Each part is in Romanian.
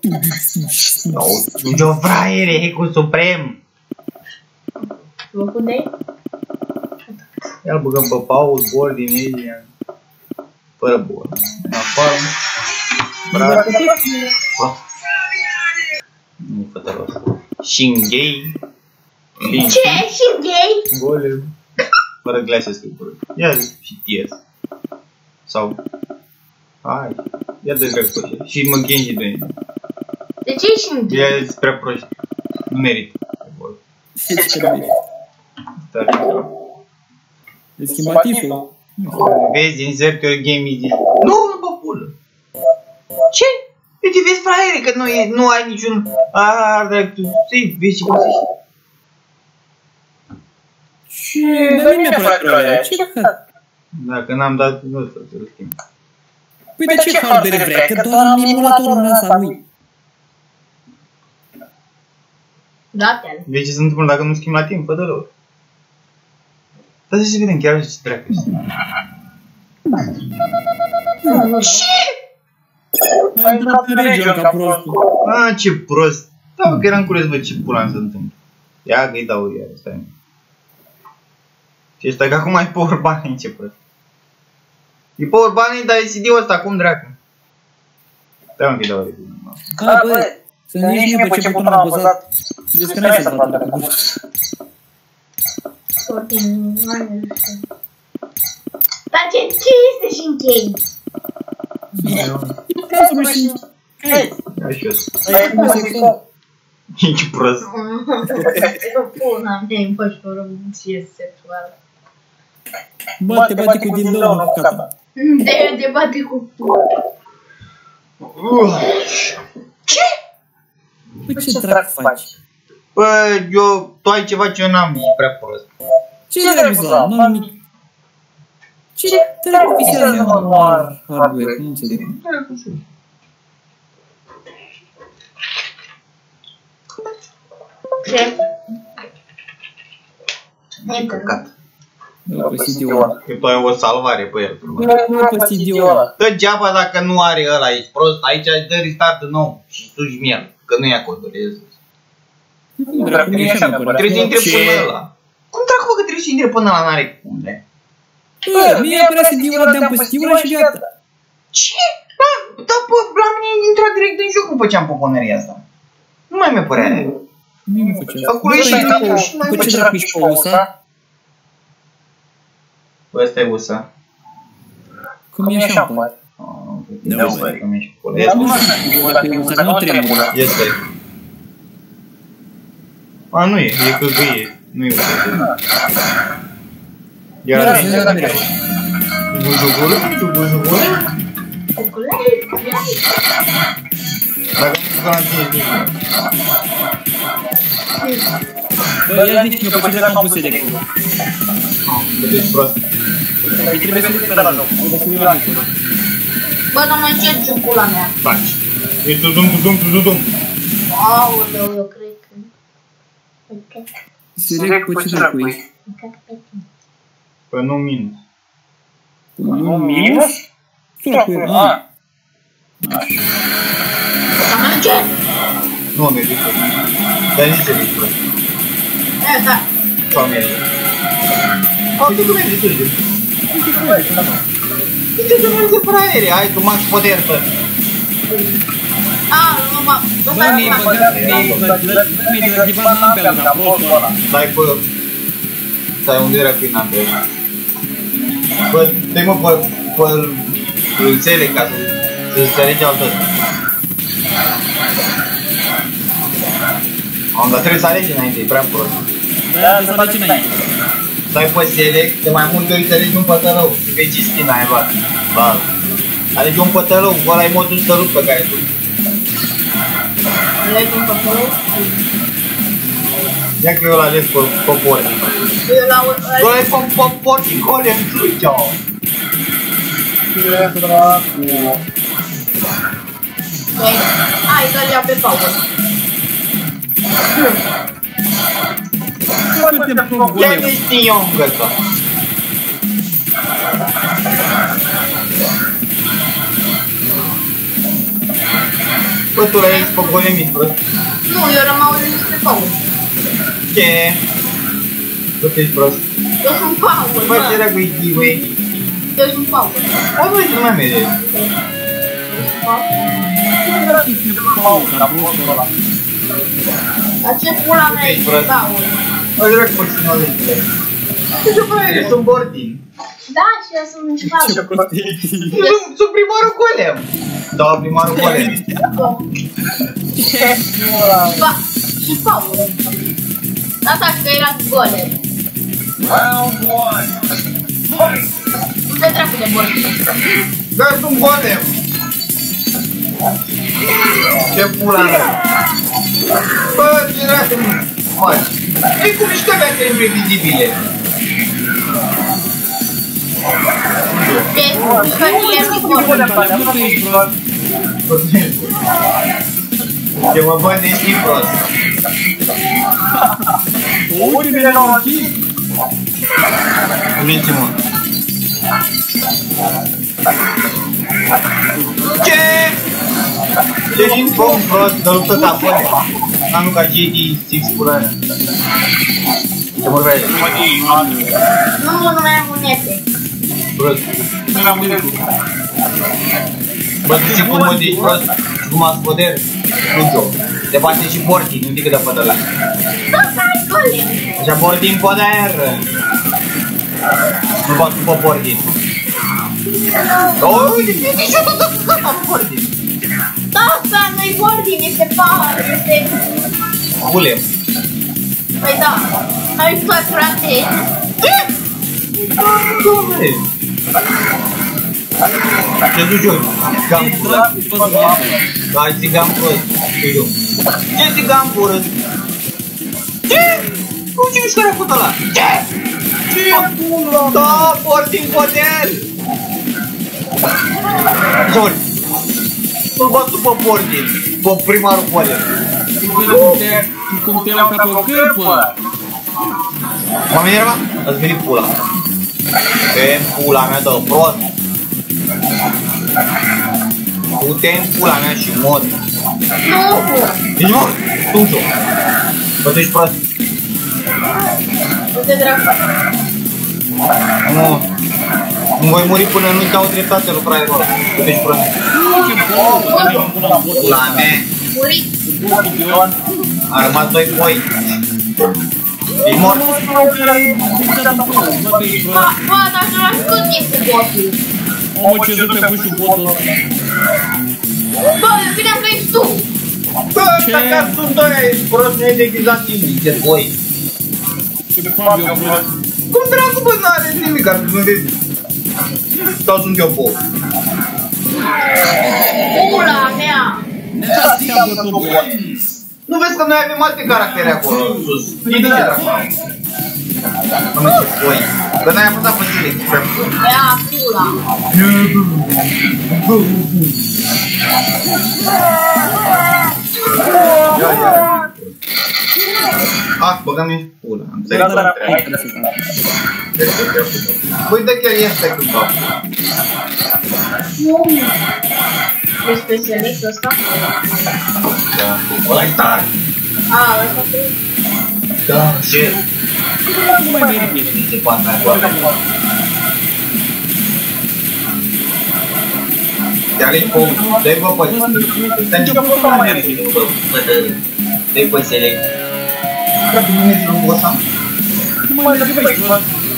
Eu fraiere, cu suprem. Locul de? Ia-l băgăm pe Paul, bol din Alien. Fără bol. Afară. Bravo. Nu fă rost. Shingei. Ce? Shingei? Golem. Fără glase scăpură. Ia și ties. Sau... Hai. Ia dă-ți dracu pe așa. Și mă Genji de ele. De ce Shingei? Ia-ți prea proști. Nu merită. E schimbativul. Vezi, din Zertior Game e... Nu, bă, pulă! Ce? Eu te vezi fraiere, că nu ai niciun... Să-i vezi ce poți ești. Ce? Dar nu mi-a fraiere, ce băcat? Dacă n-am dat, nu o să-l schimb. Păi de ce hardware vrea? Că doar am emulatorul ăsta lui. Da-te-l. Vezi ce se întâmplă dacă nu schimb la timp? Fă de lor. Stai să vedem chiar ce dracu este. Ce? Ai intrat în region ca prostul. A, ce prost. Da, bă, că eram curios, bă, ce pula se întâmplă. Ia că-i dau iar, stai. Ce stai, că acum ai power bunny, ce prost. E power bunny, dar e CD-ul ăsta, cum dracu? Stai, mă, că-i dau repede. Da, bă, să nu ești mie pe ce buton am apăsat. Descănește-ți la tău. Dar ce este Shingei? Ca să mă știi. Așa e ce prost. Puna mea, împășoră ce sexuală. Bă, te bate cu dindou, nu cu cata. Te bate cu... Ce? Bă, ce dracu faci? Bă, tu ai ceva ce eu n-am, e prea prost. Ce dracu la? Nu am nimic. Ce dracu visează normal hardware? Nu înțeleg. Ce? E căcat. Nu pe CD-ul ăla. Că tu ai o salvare pe el. Nu pe CD-ul ăla. Degeaba dacă nu are ăla, ești prost. Aici dă restart din nou și sugi miel. Că nu ia codul, e sus. Cum dracu, mie așa mi-a părea. Trebuie să intre până ăla. Cum dracu, bă, că trebuie să intre până ăla, n-are cum, de? Bă, mie mi-a părea CD-ul ăla, de-am pe CD-ul ăla și gata. Ce? Da, bă, la mine intra direct în joc, nu făceam poponeria asta. Nu mai mi-a părea. Mie nu făcea. Acolo ești și mai Pe ce dracu ești pe USA? Bă, ăsta e USA. Cum e așa, mă? Nu, bă, că mi-ești pe acolo. Este. Nu tremură. Este. A, nu e, e căgăie. Nu e USA. Iar aici. Bujugulă? Tu bujugulă? Dacă nu garantinezi nimic. Bă, ia zici-mi pe ce dracu am pus de acolo. Vedeți prost. Păi trebuie să duc pe la joc. Trebuie să duc la joc. Bă, dar mai ce în pula mea? Faci. E tudum. Aoleu, eu cred că... Ok. Înțeleg pe ce dracu e. Păi nu minus. Nu minus? Ce dracu e? A. Ce? Nu am evitat. Dar nici ce ești prost. Da. Sau mi-e evitat. Au, tu cum e evitat? Ce să merge fraiere? Hai că max poder tot. Nu mă... Bă, mi-ai băgat, mi-ai dezactivat Nambel la prostul ăla. Stai pe... Stai, unde era cu Nambel? Bă, dă-i mă pe înțele ca să-ți alege altă. Dar trebuie să alegi înainte, e prea prost. Da, trebuie să alegi înainte. Stai pe select, de mai multe ori să alegi un pătălău. Vezi ce skin ai luat. Ba, alegi un pătălău, ăla e modul sărup pe care tu. Alegi un pătălău? Ia că eu l-aleg pe portic. Tu ăla e pe portic, ăla e în trucea. Ce dracu. Hai, dă-l-ia pe pauză. Я не снимем это. Bă, Bă, tu l-ai pe golemit, bă. Nu, eu rămân pe Paul. Ce? Bă, tu ești prost. Eu sunt Paul, Bă, ce dracu e tii, băi? Eu sunt Paul. Bă, băi, nu mai merge. Dar ce pula mea e Paul? Bă, dracu, poți să nu auzi. Ce bă, eu sunt Bordin. Da, și eu sunt Paul. Sunt primarul golem. Da, primarul golem. Ba, și Paul. Asta că era golem. Ce dracu de bol? Bă, sunt golem. Ce pula mea. Bă, ce dracu faci? E cu mișcările astea imprevizibile. Ce? Mișcările mi golem. Ce mă bă, ești prost. Ultimele 9 Minți-mă. Ce? Ce și-mi fă prost, de luptă ta pune. Am nu ca GT6 pula aia. Ce vorbeai? Nu mai am monete. Prost. Bă, tu știi cum mă zici prost? Cum am poder? Nu știu. Te bate și Bordi, nu știi cât de poate ăla. Da, ai golem. Așa Bordi în poder. Nu bat după Bordi. Uite, fii și eu tot am Bordi. Da, asta nu-i Bordin, este Paul, este... Gulem. Păi da, ai stat frate. Ce? Ce duci eu? Gam prost. Da, ai țigan prost. Ce țigan prost? Ce? Cum ce mișcare a făcut ăla? Ce? Ce? Da, Bordi în poder. Ce ori? Nu-l bat după Bordin, după primarul poder. Cum te iau ca pe o cârpă? Mă minerva? Ați venit pula. E pula mea, dă prost. Du-te în pula mea și mori. Nu! Deci mori, tu-ncio. Bă, tu ești prost. Uite dracu. Nu. Nu voi muri până nu-ți dau dreptate lucrarea lor. Tu ești prost. Pula mea. Murit. A rămas doi boi. E mort. Bă, dar nu las cât este bossul. Omul ce zic pe pușul botul. Bă, eu credeam că ești tu. Bă, ăsta chiar sunt doi, ești prost, nu e deghizat nimic, de boi. Ce fac eu, bă? Cum dracu, bă, n-are nimic, ar nu vezi. Sau sunt eu bou. Pula mea. Nu vezi că noi avem alte caractere acolo, sus. Nici de dracu. Am zis, boi. Că n-ai apăsat pe zile. Ia, pula. Ia, ia. Ah, băgăm-i pula. Am înțeles. Băi, dă chiar este cu cap. Despre selectul ăsta? Da. Ăla-i tare. A, ăsta pe... Da, ce? Nu mai merge. Ce poate mai poate? Te alegi pe unul. Dă-i bă pe ăsta. Ce poate mai merge? Dă-i pe select. Dacă nu mergi lungul ăsta. Nu mai merge, bă.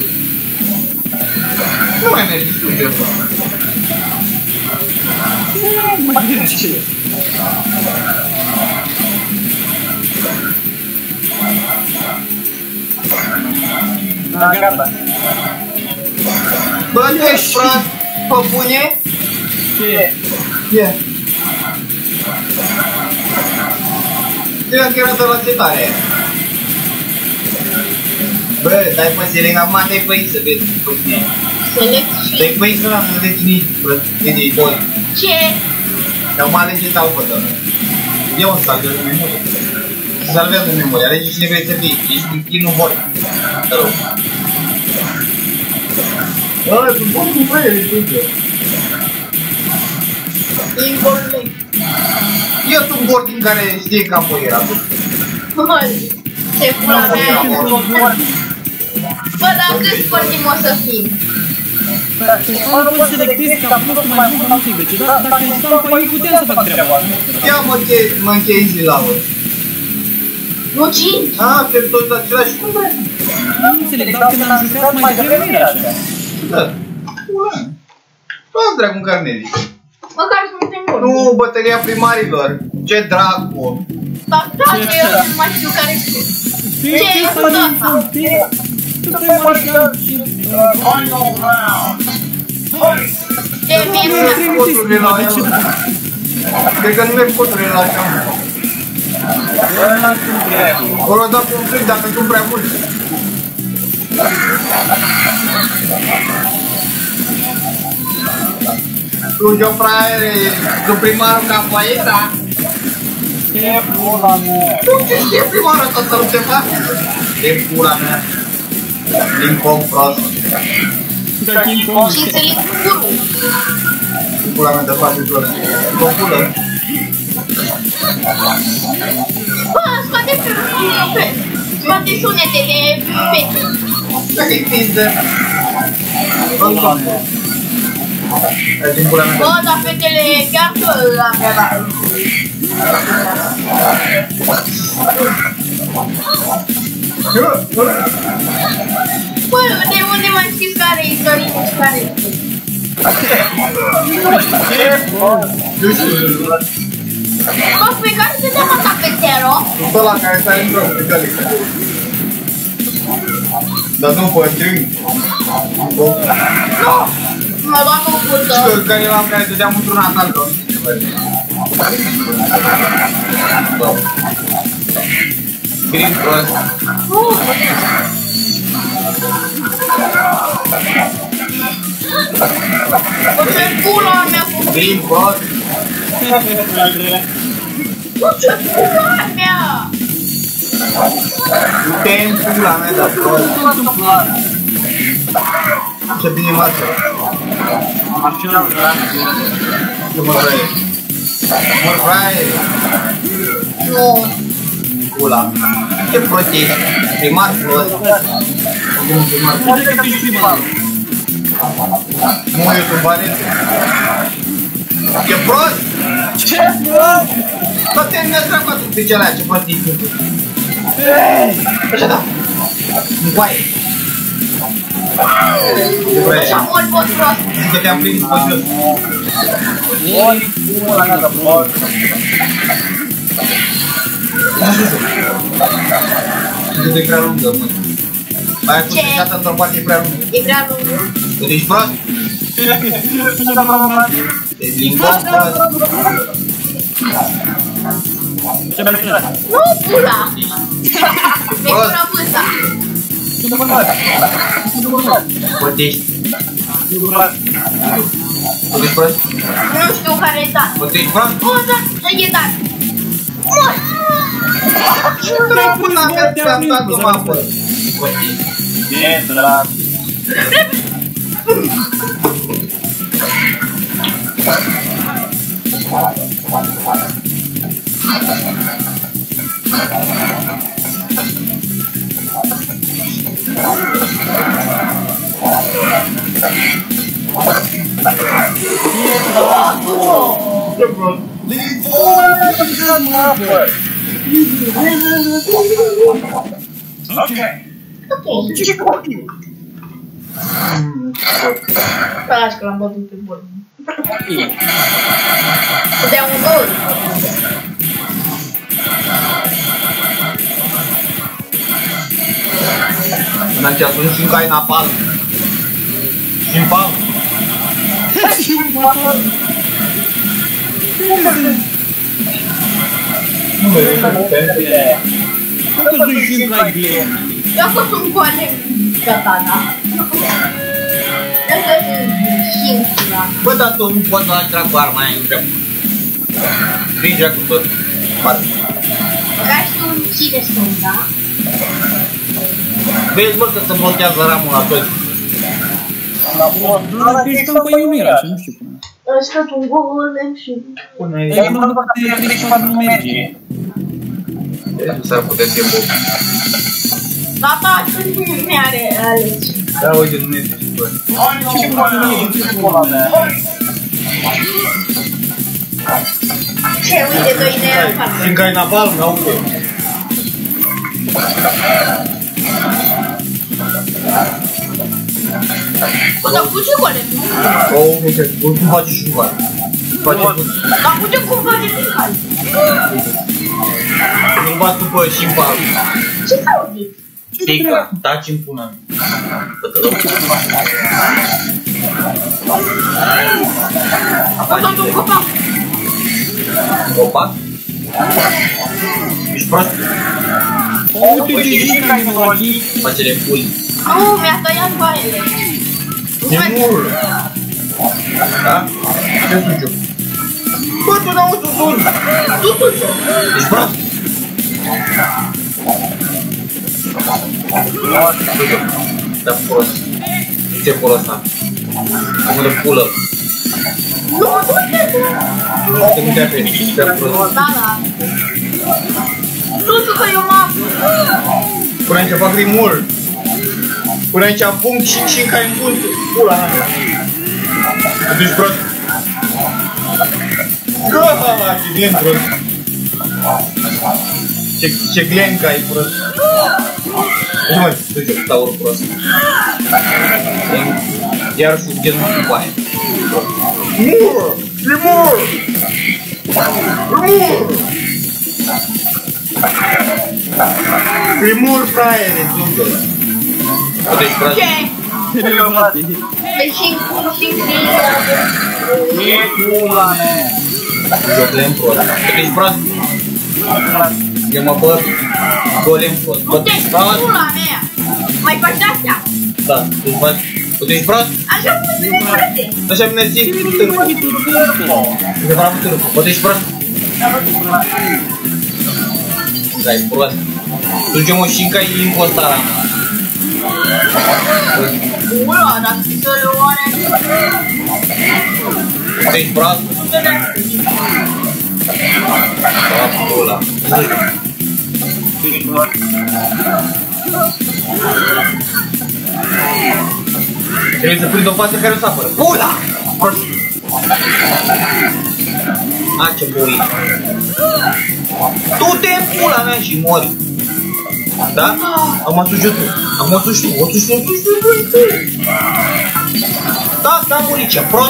Nu mai mergi, spune eu. Nu mai merge. Da, gata. Bă, tu ești prost, pe bune? Ce? Ce? Cred că era de la setare. Bă, dai pe select, acum dai pe X să vezi pe cine. Select și... Dai pe X ăla să vezi cine ești prost, cine ești boi. Ce? Dar mă alege salvătă. Eu îmi salvează memoria. Salvează memoria, alege cine vrei să fii. Ești un chin, nu boi. Te rog. Bă, sunt bun cu băie, ești uite. Involve. Eu sunt Gordin care știe capoeira. Ce pula mea. Bă, dar cât sportiv o să fim? Mă, nu pot să selectezi ca plus mai mult sau nu știu, dar dacă instam pe ei puteam să fac treaba asta. Ia mă închei zi la ori. Nu 5? Te tot același cum vrei. Nu înțeleg, dar când am jucat mai devreme era așa. Da. Toți dracu în carnezi. Măcar suntem buni. Nu, bătălia primarilor. Ce dracu. Dar da, că eu nu mai știu care știu. Ce e asta? Tu te-ai marșat și... Ce mie Coturile la ea. Cred că nu merg coturile la așa. O rog, dat un click dacă sunt prea mulți. Plunge-o fraiere, că primarul capoeira. Ce pula mea! Nu ce știe primarul ăsta să nu se facă? Ce pula mea! Din Kong prost. Da, King Kong. și să-i curul. Pula mea de face prost. Compulă. Bă, scoate pe... Scoate sunetele fete. Ce-i pizde? Din pula mea de... Bă, dar fetele chiar că la mea la... Bă, de unde mai știți care-i istorie și care-i? Bă, pe care se dăm asta pe zero? Sunt ăla care stai în drog, pe călică. Dar nu pe string. Nu! Mă luam o pută. Care era în care dădeam într-un natal, că Green prost. Bă, ce pula mea cu Green prost. Bă, ce pula mea! Uite în pula mea, dar prost. Ce bine marță. Marșină, da? Ce mă fraie. Mă fraie. Nu! Pula. Ce prost ești. Primar prost. Poate că ești primar. Nu e youtubare. Ce prost. Ce prost! Bă, termină treaba tu pe celea, ce prost ești. Așa da. Încoaie. Așa mult pot prost. Că te-am prins pe jos. Ori pula mea de prost! Că e prea lungă, mă. Aia cu știată într-o parte e prea lungă. E prea lung. Că ești prost? Ești lingos prost? Ce merge? Nu, pula! Mi-e pula vâsta. Prost ești? Tu ești prost? Nu știu care e dat. Prost ești prost? O, da, e dat. Mă! Ce dracu n-avea treaba acum, bă? Prost ești. Ce dracu! Ce prost? Ok. Să lași că l-am bătut pe bun. Să dea un gol. N-am ce atunci și încă ai napalm. Și în palm. Nu vezi, Dacă îți zici la Glenn. Eu am fost un coale katana. Dacă singura. bă, dar tu nu poți la dracu arma aia în dreapta. Grijă cu tot. Parte. Măcar știu cine sunt, da? Vezi, bă, că se blochează ramul la toți. Dacă ești în cu ei nu era așa, nu știu cum. Ăsta tu un golem și... Pune aici. Dar nu poate să și nu merge. S-ar putea să fie bun. Tata, când nu are alegi. Da, uite, nu este și bun. Ce pula mea? Ce, uite, doi de alfa. Fiindcă ai napalm, n-aude. Bă, dar cu ce golem? Oh, uite, cum face și un face bun. Dar cu ce cum face și cal? Nu-l bat după șimpal. Ce s-auzi? Pica, taci-mi puna. Am dat un copac. Copac? Ești prost? Uite de zi care mă aici. Face-le puli. Nu, mi-a tăiat baile. E mult. Da? Ce suciu? Bă, tu n-auzi un sun. Tu suciu. Ești prost? Da, prost. Ce pula asta? Am de pulă. Nu, du-te tu. Te nu te-a pe, te-a prost. Da, da. Suciu că eu m-am. Până aici fac rimul. Până aici punct și în care-mi punct. Pula mea. Tu ești prost? Gata, ce glen prost. Ce glenca ai prost. Nu mai duce cu taur prost. Iar și gen cu baie. Rimur! Rimur! Rimur! Rimur, fraiere, ducă. Uite, ești prost? Ce? Serios, frate. Păi și E pula mea. Golem prost. Uite, ești prost? Eu mă băg golem prost. nu te pula mea. Mai faci astea. Da, tu faci. Uite, ești prost? Așa cum se frate. Așa mi-a zis cu târpă. Uite, vreau cu târpă. Uite, ești prost? Da, ești prost. Tu ce-mă și încă ai impostara mea. Ula, dar să le oare. Uite, ești prost? Da, pula. Trebuie să prind o față care o să apără. Pula! Prost! A, ce boi! Tu te pula mea și mori! Da? Am asuși tu! Am asuși tu! O asuși tu! Da, da, muri, ce prost!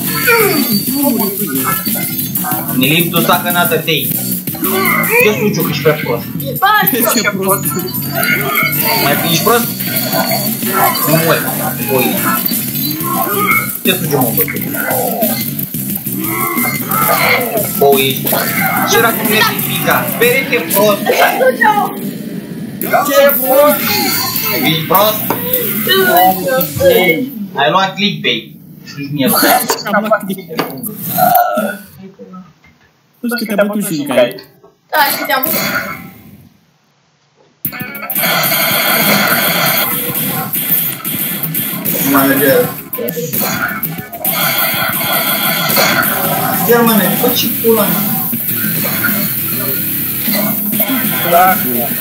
Ne limbi tu sacanată tei! Eu suciu că ești prea prost! Bă, Ce prost. Mai ești prost? Nu mori! Boi! Ce suciu mă băi? Bă, ești... Ce era cum ești fica? Perete prost! Ce prost. Ești prost? Ai luat clickbait. Și mie nu. Am luat click. Nu știu că te-a bătut și în cai. da, și te-am văzut. Nu mai merge. Germane, fă ce pula mea. Da.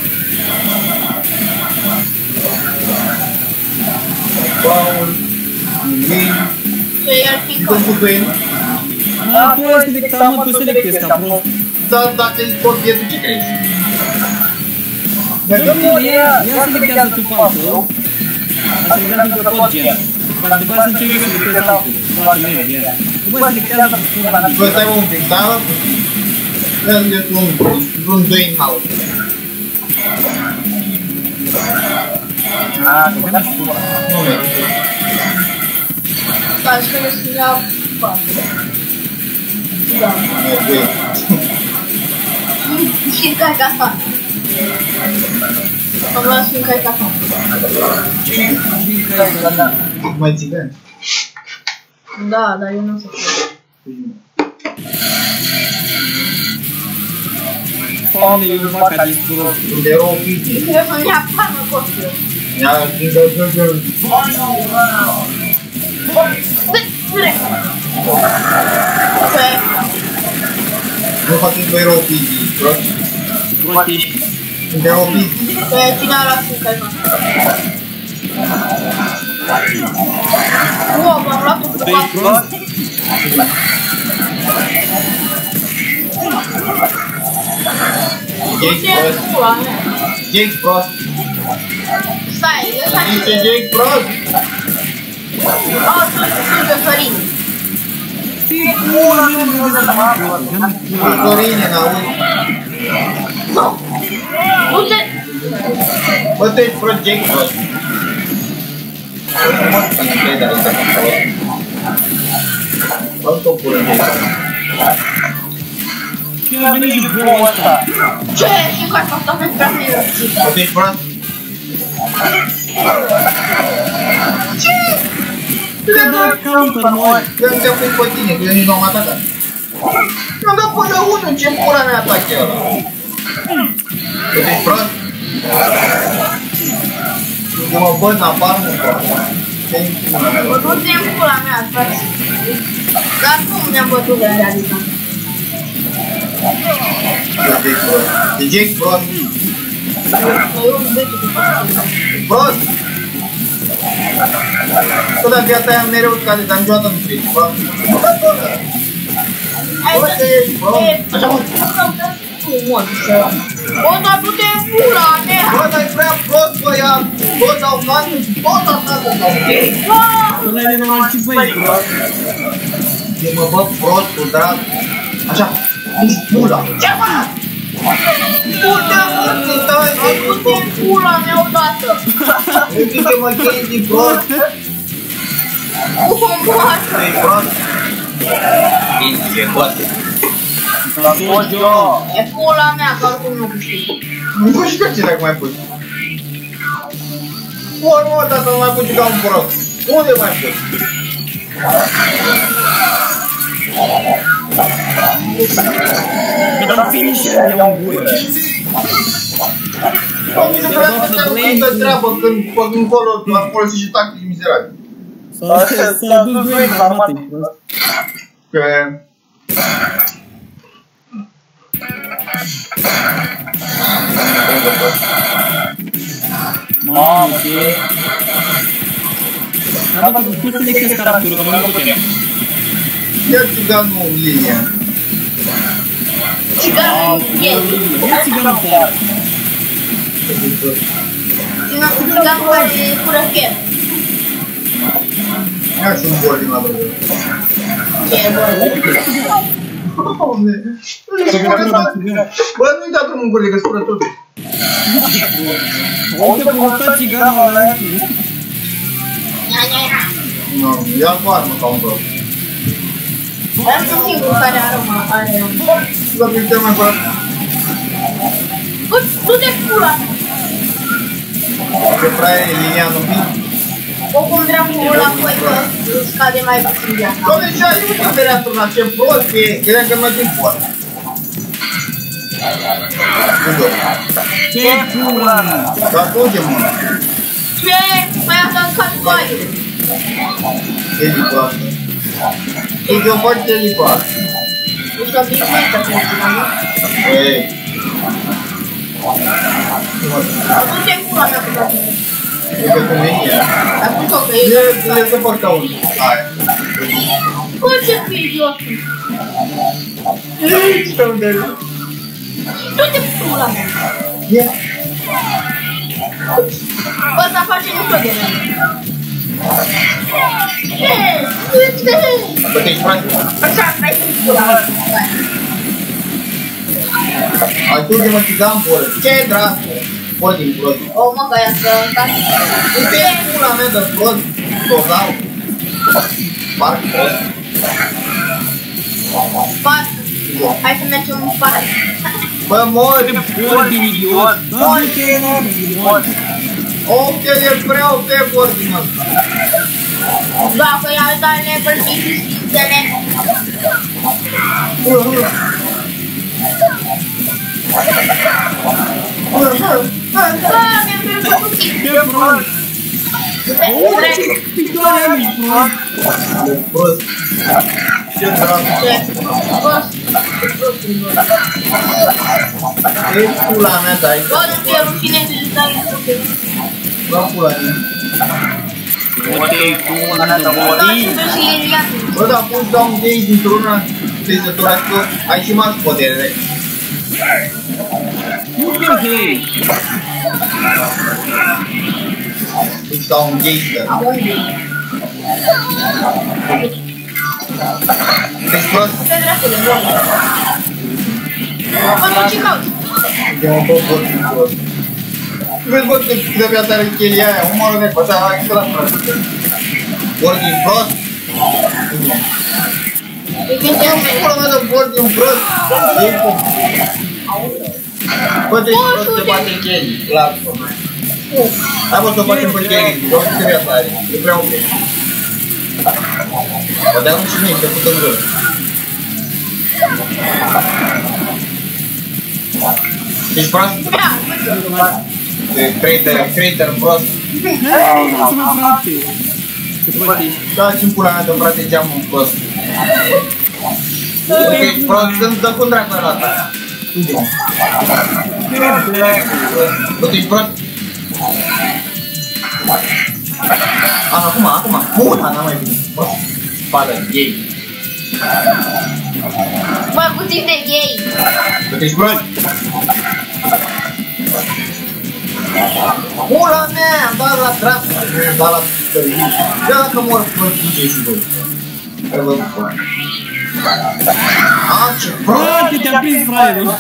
Paul, Vin, Ce i-ar fi dăm cu Vin. Tu ai selectat, mă, tu selectezi ca prost. Da, dacă îți pot vie, tu ce crezi? Ia selectează tu pe altul. A selectează pe tot gen. Dar după aceea să încerci să selectezi altul. Poate merge, ia. După aceea selectează una din... Bă, stai mă un pic, da? Ia-mi un 2 în house. Ah, că n-aș pula. Nu merge. Da, și că să iau bani. Da. Și în cai ca asta. Am luat și în cai ca asta. Mai țigani. Da, dar eu nu o să fiu. Doamne, eu vaca din prost. Unde erau o pici. Trebuie să-mi ia pană costul. Ia, Direct. Ce? Nu faceți voi rău pizii, prost? Prostești. Sunt rău pizii. Cine a luat cinca mă? Wow, m-am luat un Tu ești cupat. prost? Jake Ce prost. pula mea? Jake prost. Stai, ăsta Zice e... Jake prost. Oh, sunt de Florin. Florine, n-auzi. Du-te! Bă, tu ești prost, Jake prost. Bă, tot pură Jake. Cine a venit și boul ăsta? Ce? Și cu asta tot prea fericită. Bă, tu ești prost? Ce? Te dă counter, mă! Eu nu te-am pus pe tine, că eu nici nu am atacat. Mi-am dat până unul, ce pula mea atache ăla? Bă, tu ești prost? Eu mă băt în apar, nu prost. Ce-i pula mea? Mă du-te în pula mea, frate. Dar cum ne-am bătut de realitate? E Jake prost. Mă iau băitul cu asta. Prost! Bă, dar viața aia mereu scade, dar niciodată nu treci, bă. Hai Bă, să... că ești, bă. Așa, mă. Tu, mă, să... Bă, dar du-te în pula mea! Bă, dar e prea prost, bă, ia. Toți au fani, toți atacă sau Jake. Bă! Tu n-ai nevoie și băi, prost. Eu mă băt prost, cu drag. Așa, ești pula. Ce fac? Du-te, mă, ți-tai, Du-te în pula mea odată! uite-mă, Kenzie, prost. Cum moară? Ești prost? Kenzie, bă. La tot eu. E pula mea, că oricum nu câștig. Nu știu ce dacă mai pus. Ori mă, dar să nu mai pus ca un prost. Unde mai pus? Mi-a dat finisher de un gură. Mi se prea că te-am multă treabă când pe încolo am folosit și tactici mizerabili. S-a dus bine la armate, prost. Că... Mamă, ce... Dar bă, tu selectezi caracterul, că noi nu putem. Ia țiganul în linia. Țiganul e. Ia țiganul pe aia. Țiganul care fură fier. Ia și un bol din la drăgă. Ce e bă? Bă, nu-i dat drumul în gură, că spură totul. Uite cum a stat țiganul ăla. Nu, ia cu armă ca un bă. Dar sunt singurul care are armă. Să fii cel mai bărat. Bă, du-te pula mea! Că prea e linia nu vii. Oricum dracu la voi că scade mai puțin viața. Doamne, ce ai nu te a turnat, ce prost e. Credeam că mergem poate. Ce pula mea? Dar unde, mă? Ce? Mai asta scade coaie. Elipa. E că faci elipa. Nu știu că bine mai că țigan, nu? Ei. Du-te pula mea cu toate. E că cum e ea. Dar cum că e? E să fac ca unul. Hai. Bă, ce fi idiotul? Ce unde e? Du-te pula mea. Ia. Bă, ăsta face mișto de mine. Ce? Du-te! Bă, te-ai curat. Așa, stai cu pula mea. Ajunge-mă țigan, poră. Ce dracu? Poră din prost. O, mă, că ia să... Uite pula mea de prost. Tozau. Parc prost. Parc. Hai să mergem în parc. Bă, mori. Ori din idiot. Doamne, ce enorm, idiot. Ok, e prea ok ordinul ăsta. Da, că i-a dat level 55-ele. Bă, mi-am pierdut puțin. Ce prost. Pictoarea lui, prost. Prost. Ce dracu? Prost. E pula mea, dai. Bă, nu te rușine de dai în Bă, pula mea. Bă, dar pun să am gay dintr-una sezătura și tu ai și mai putere. Nu e gay. Ești ca un gangster. Ești prost? Ce dracu de bun. Bă, tu ce cauți? De mă bă, prost. Vezi, bă, cât de viața are chelia aia, umărul de păța, hai că la prost. Ordin prost? E când te Am pula mea de ordin prost. Bă, deci prost te bate în chelii, clar. Hai bă, să o facem pe chelii, bă, cât de viața are, e prea ok. Bă, de-am și mie, te put în gură. Ești prost? Crater prost. Lasă-mă, frate. Ce prost ești. Da, ce-mi pula mea de frate geamul prost. Ok, prost, când dă cum dracu ăla ta. Bă, tu ești prost? Acum. Pula, n-am mai venit. Prost. Spadă, gay. Bă, puțin de gay. Bă, tu ești prost? Pula mea, am dat la dracu, am dat la tării. Ia dacă mor până ce și voi. Hai vă pula. Ce prost! Frate, te-a prins fraierul.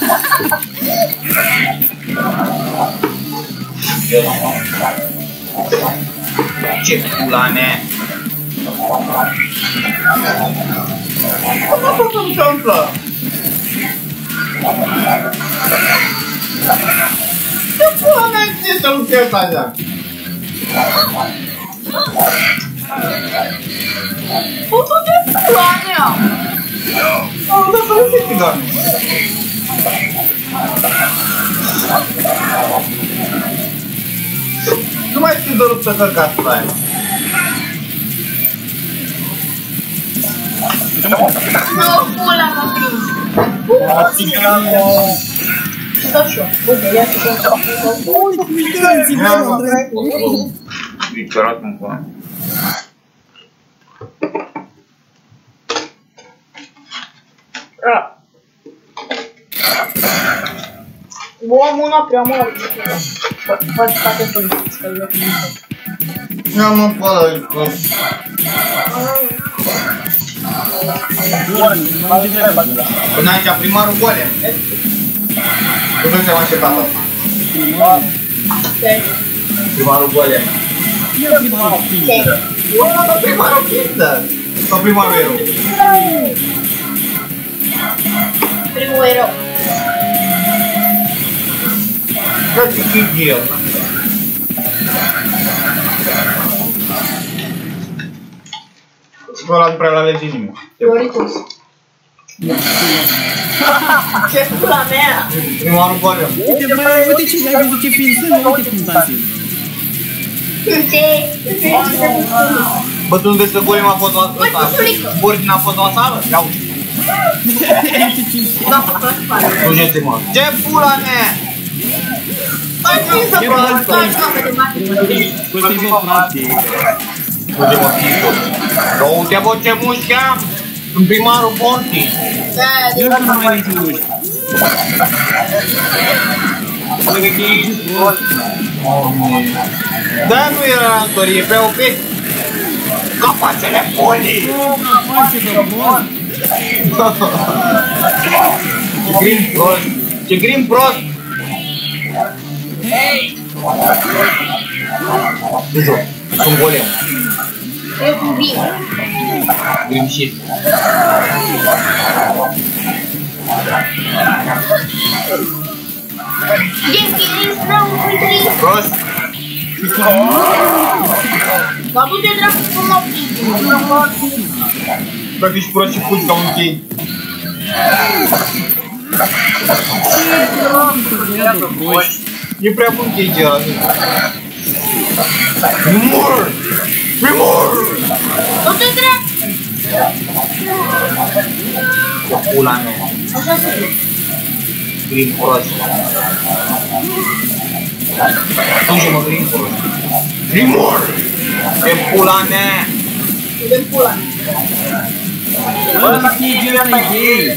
Ce pula mea! Cum se întâmplă? Ce pula mea există lucrul ăsta așa? Putu de pula mea. Am dat să nu fie țigan. Nu mai știu de luptă călcați la aia. Nu, pula mea prins. Stau și eu. Uite, ia să stau. Victorat în coa. Bom, una prea mult. Poate face până să le Nu mă pălă, prost. Până aici, primarul Golem. Nu se mai așteptat asta. Primarul Golem. Primarul Kinder. Sau primarul erou. Primul erou. Frate, ce-i el? Nu l-am prea la lege nimeni. Floritus. Ce pula mea? Primarul Golem. Uite, frate, uite ce ai văzut ce film sunt, uite cum dansezi. Bă, tu nu vezi că Golem a fost la ăsta? Ordin a fost la sală? Ia uite. Nu este, mă. Ce pula mea? Hai ce să fac asta? Păi bă, frate. Uite, mă, Chico. Uite, bă, ce mușchi am. Sunt primarul Ponti. Eu nu mai nici nu știu. Da, nu era la antorie, pe OP. Capacele poli. Capace de bun. Ce grim prost. Ce grim prost. Nu știu, sunt Golem. Eu cu bine. Grim shit. Prost. Dar du-te dracu cum m-au prins. Dacă ești prost și fugi ca un chei. E prea bun chei ăla. Mor! Mor! Nu te drept! Cu pula mea. Așa se duc. Grim prost. Duce-mă, Grim prost. Grimor! E pula mea! De pula mea. Bă, ce e gea mai gay?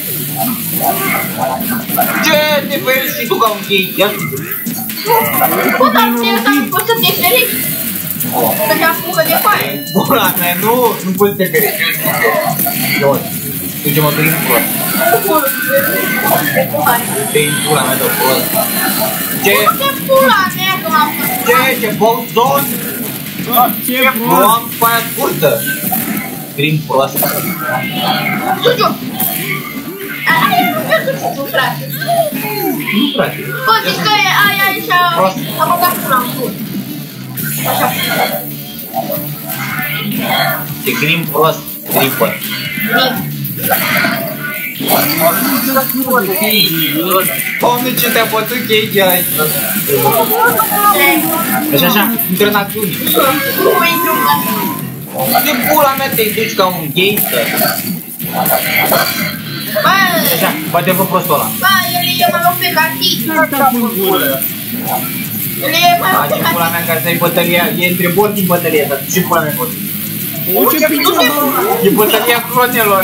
Ce te feri și tu ca un gay? Ia zi. Bă, dar nu poți să te ferici. Să te apucă de paie. Pula mea, nu poți să te feri. Ioi, duce-mă, Grim prost. De pula mea. Te-i pula mea de prost. Ce? De pula mea că m-am făcut. Ce bolzon? Ce Nu prost! am paia scurtă. Grim prost. Duce-o. Aia nu știu să tu, frate. Nu, frate. Bă, zici că aia așa a băgat pula în cur. Așa. Ce Grim prost. Gripă. Doamne, ce te-a bătut Cage ăsta? Așa, intră în acțiune. Nu intru în acțiune. De pula mea te duci ca un gangster. Bă, Așa, bate pe prostul ăla. bă, el e mai loc pe cartit. Asta pun gură! El e mai loc Face pe pula mea cartit. ca să-i bătălia, e între bot din bătălie, dar ce pula mea pot? O, ce picioară! E bătălia cronelor.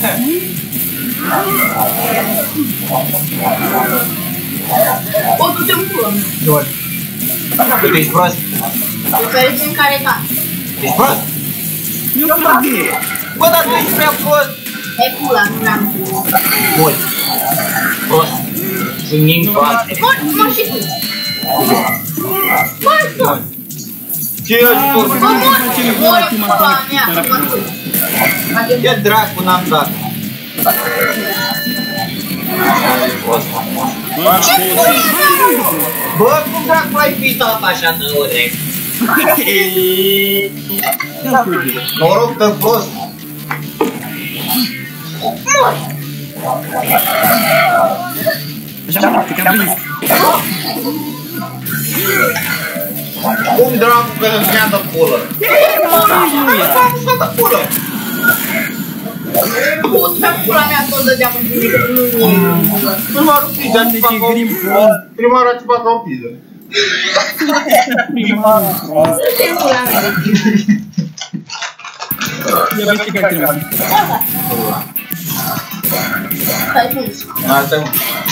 O, du-te în pulă. Bă, tu ești prost? Diferențe în care da. Ești prost? Eu frate! Bă, dar tu ești prea prost. E pula, nu vreau. Bun. Prost. Sunt ning prost. Mă și tu. Mă și tu. Ce ești tu? Bă, mor pula mea, că mă tu. Ce dracu n-am dat? Prost. Ce pula mea? Bă, cum dracu ai pitat așa de ore? Noroc că prost. Așa, mă, te-am prins! Cum dracu că nu-ți ia de pulă? Să de pulă! Putea pula mea tot dădeam în tine, că nu e. Primarul pizza, Doamne, ce grim prost! primarul a țipat la o pizza. Primarul prost! Ce pula mea? Ia vezi că trebuie! Stai pus. Asta e.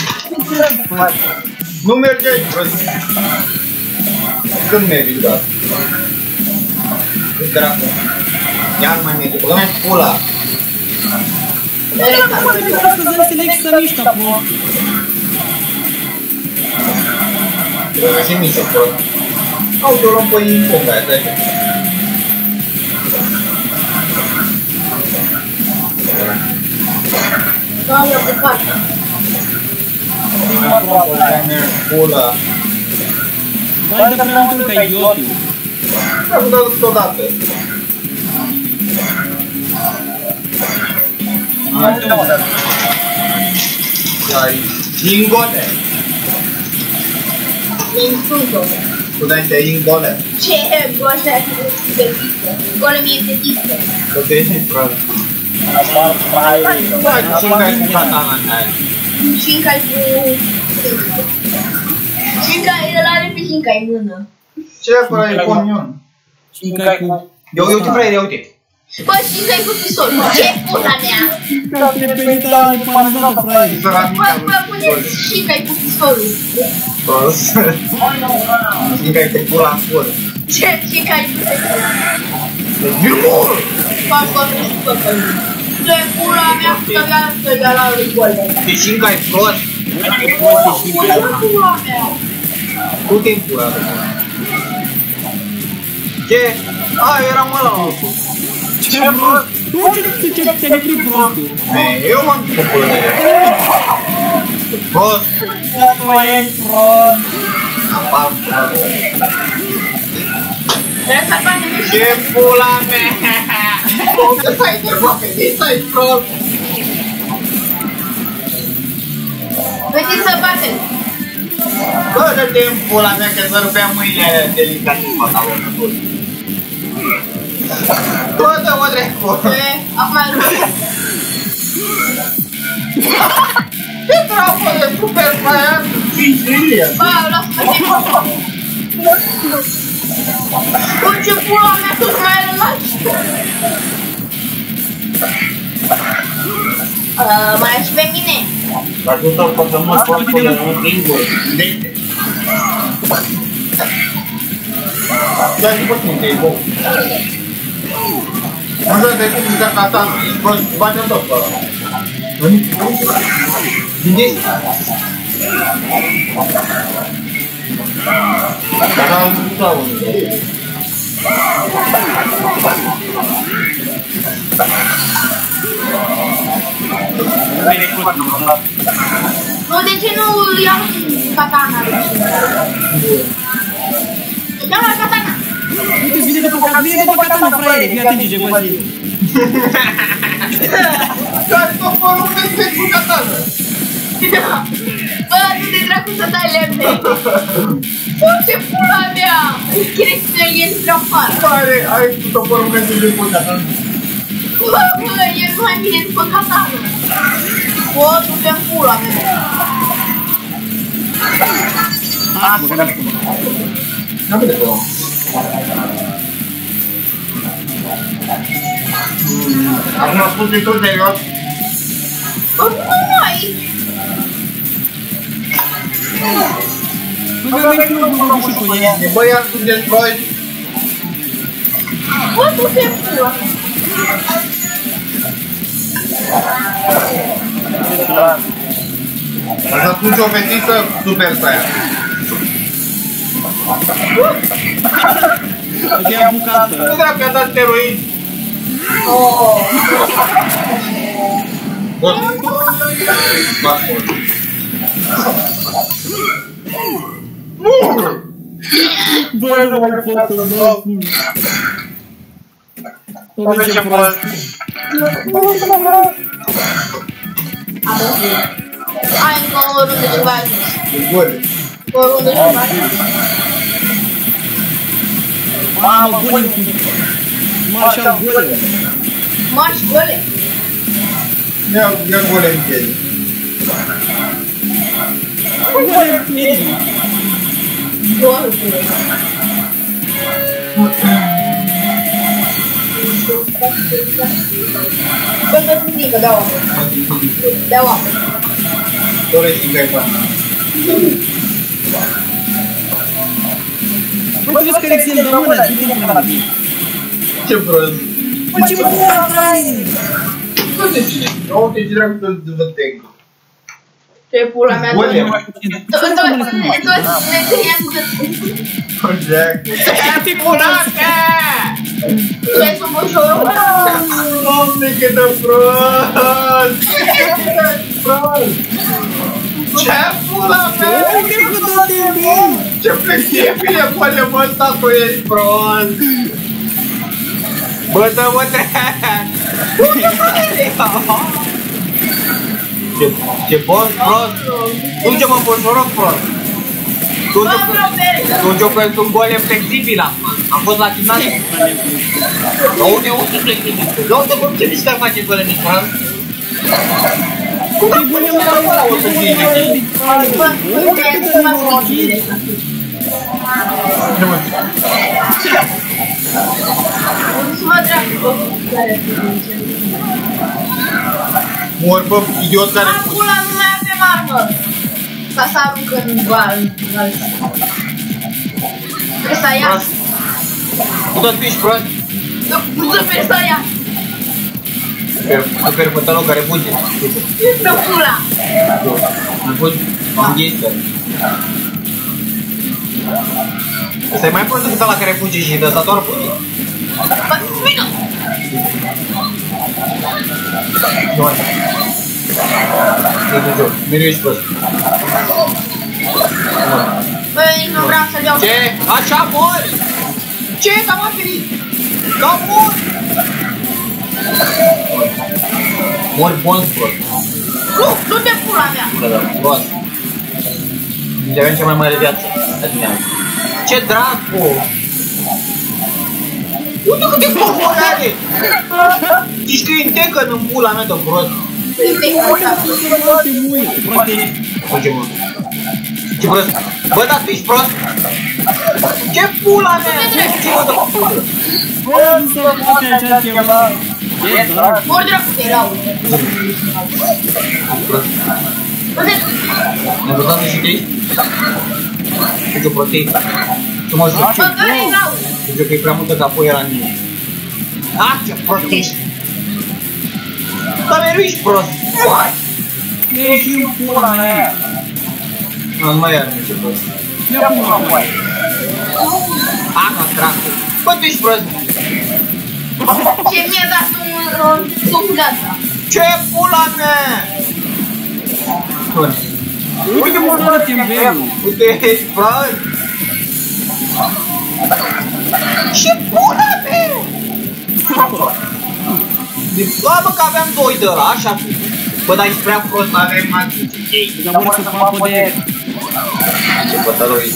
Nu merge aici, prost. Când mergi, da? Cât dracu? Iar mai merge, băgă mai pula. Să dăm selecția mișta, bă! Băgă se mișă, prost. Au, te-o luăm pe info, aia, stai. Da, e pe partea. Pula. Bani de prea mult ca idiotul! Am dat odată. Ai ingole. Insultă. Puteai să iei ingole. Ce goșa de tiscă? Golă mie de tiscă. Că te ești prost. Bă, ce ai cu katana în aia? Șinca-i cu... Șinca, el are pe șinca în mână. Ce acolo e conion? Șinca-i cu... Ia uite, fraiere, uite. Bă, șinca-i cu pistol. Ce pula mea? Șinca-te pe tale, panizată, fraiere! Bă, puneți șinca-i cu pistolul. Prost. Șinca-i te pula în pulă. Ce șinca-i cu pistolul? Virmur! Faci vorbești cu păcălul. Ce pula mea să ia la rigole. De Șinca-i prost. Ce pula mea? Du-te în pula mea. Ce? A, era mă la altul. Ce prost! Ce nebri prostul! Eu m-am dus pe pula mea. Prost. Nu e prost! Apar pula mea. Trebuie să faci de Ce pula mea? Cum să stai de bocă? Ce stai prost? Veniți să batem. Bă, dă-te în pula mea că să rupea mâinile delicate în pantalonul. Bă, dă-mă dracu! Acum ai rupt. Ce dracu de super saiyan? Bă, lasă-mă ce. Ce pula mea tu mai relaxi? Mai ești pe mine? Ajută că să mă spun până în singur. Dete. Da, și pe tine, e bun. Nu dă de cum zica ca ta, ești prost, bate-o tot pe ăla. Gândești? Dar am uitat unul. Nu, de ce nu iau katana? Ia la katana! Uite, vine după katana, fraiere, fii atent ce vă zic. Care toporul meu cu katana? Bă, nu te dracu să dai lemne! Foarte pula mea! Crezi că ești prea afară! Care ai cu toporul meu cu katana? Bă, el nu mai vine după katana! Bă, nu te-am pula mea! Hai, mă, că n-am spus. N-am vede pe om. Acum am spus de tot de jos. Bă, nu mai! Bă, mi-am venit cu un și cu ea. Băi, am spus de voi. Bă, nu te pula mea! Ați atunci o fetiță super saiyan. Că e apucată. Nu dracu, i-a dat steroid. Bă, m-a spus. Bă, nu mai pot, bă. Nu vezi ce prost. Hai încă o rundă de bani. Gole. O rundă de bani. Mamă, golem cu... Marșal golem. Marș gole. Ia gole în piele. Golem cu ei. Gol gole. Bă, nu sunt nică, dau apă. Dau apă. Doresc să-i dai bani. Bă, tu vezi că Alexei îmi dă mână, du-te în pula mea. Ce prost. Bă, ce pula vrei? Nu te cine. Nu te cine dracu să vă teg. Ce pula mea. Gole. Toți ne tăiem gâtul. Corect. Ce pula mea. Tu ești un boșorul. Doamne, cât de prost! Prost! Ce pula mea? Uite cu toate mii! Ce flexibile pune mă ăsta cu ești prost! Bă, dă-mă ce prost, prost! Duce-mă boșoroc prost! Duce-o pentru un golem flexibil acum! Am fost la gimnastică! La unde sunt flexibil? La unde cum ce mișcare face golem mic prost? Cum e golem ăla? O să fie Bă, nu trebuie să mă faci. Să mă dracu. Mor, bă, idiot care Dar pula nu mai avem armă. Ca să aruncă în val. Trebuie să ia. Tu tot ești prost? Nu trebuie să ia. Super pătălou care fuge. Pe pula. Am fost anghistă. Ăsta e mai prost decât ăla care fuge și de ăsta doar fuge. Bă, vină. Nu așa. Te duc, mereu ești prost. Băi, nu vreau să-l iau. Ce? Așa mori! Ce? Că m-am ferit! Că mor! Mori bun prost. Nu te pula mea. Da, prost. Deci avem cea mai mare viață. Ce dracu! Uite câte cohore are! Și scrie Tekken în pula mea de prost. Ce mă? Ce prost? Bă, dar tu ești prost? Ce pula mea? Ce mă dă pula? Bă, nu s-a face așa ceva. Ce dracu? Mor dracu de erau. Ne-am văzut și trei? Uite-o protei. Tu mă joc. Bă, care erau? Uite că e prea multă capoeira în mine. Ah, ce prost ești! Dar mereu ești prost! Ești în pula mea. Nu mai iar nici prost. Ia pula mea. Aha, dracu! Bă, tu ești prost! Ce mi-a dat un gata. Ce pula mea! Uite cum arată temvelul. Uite, ești prost! Ce pula mea! Bă, bă, că aveam doi de ăla, așa. Bă, dar ești prea prost, avem magii. Dar vor să fac poder. Ce pătăloi.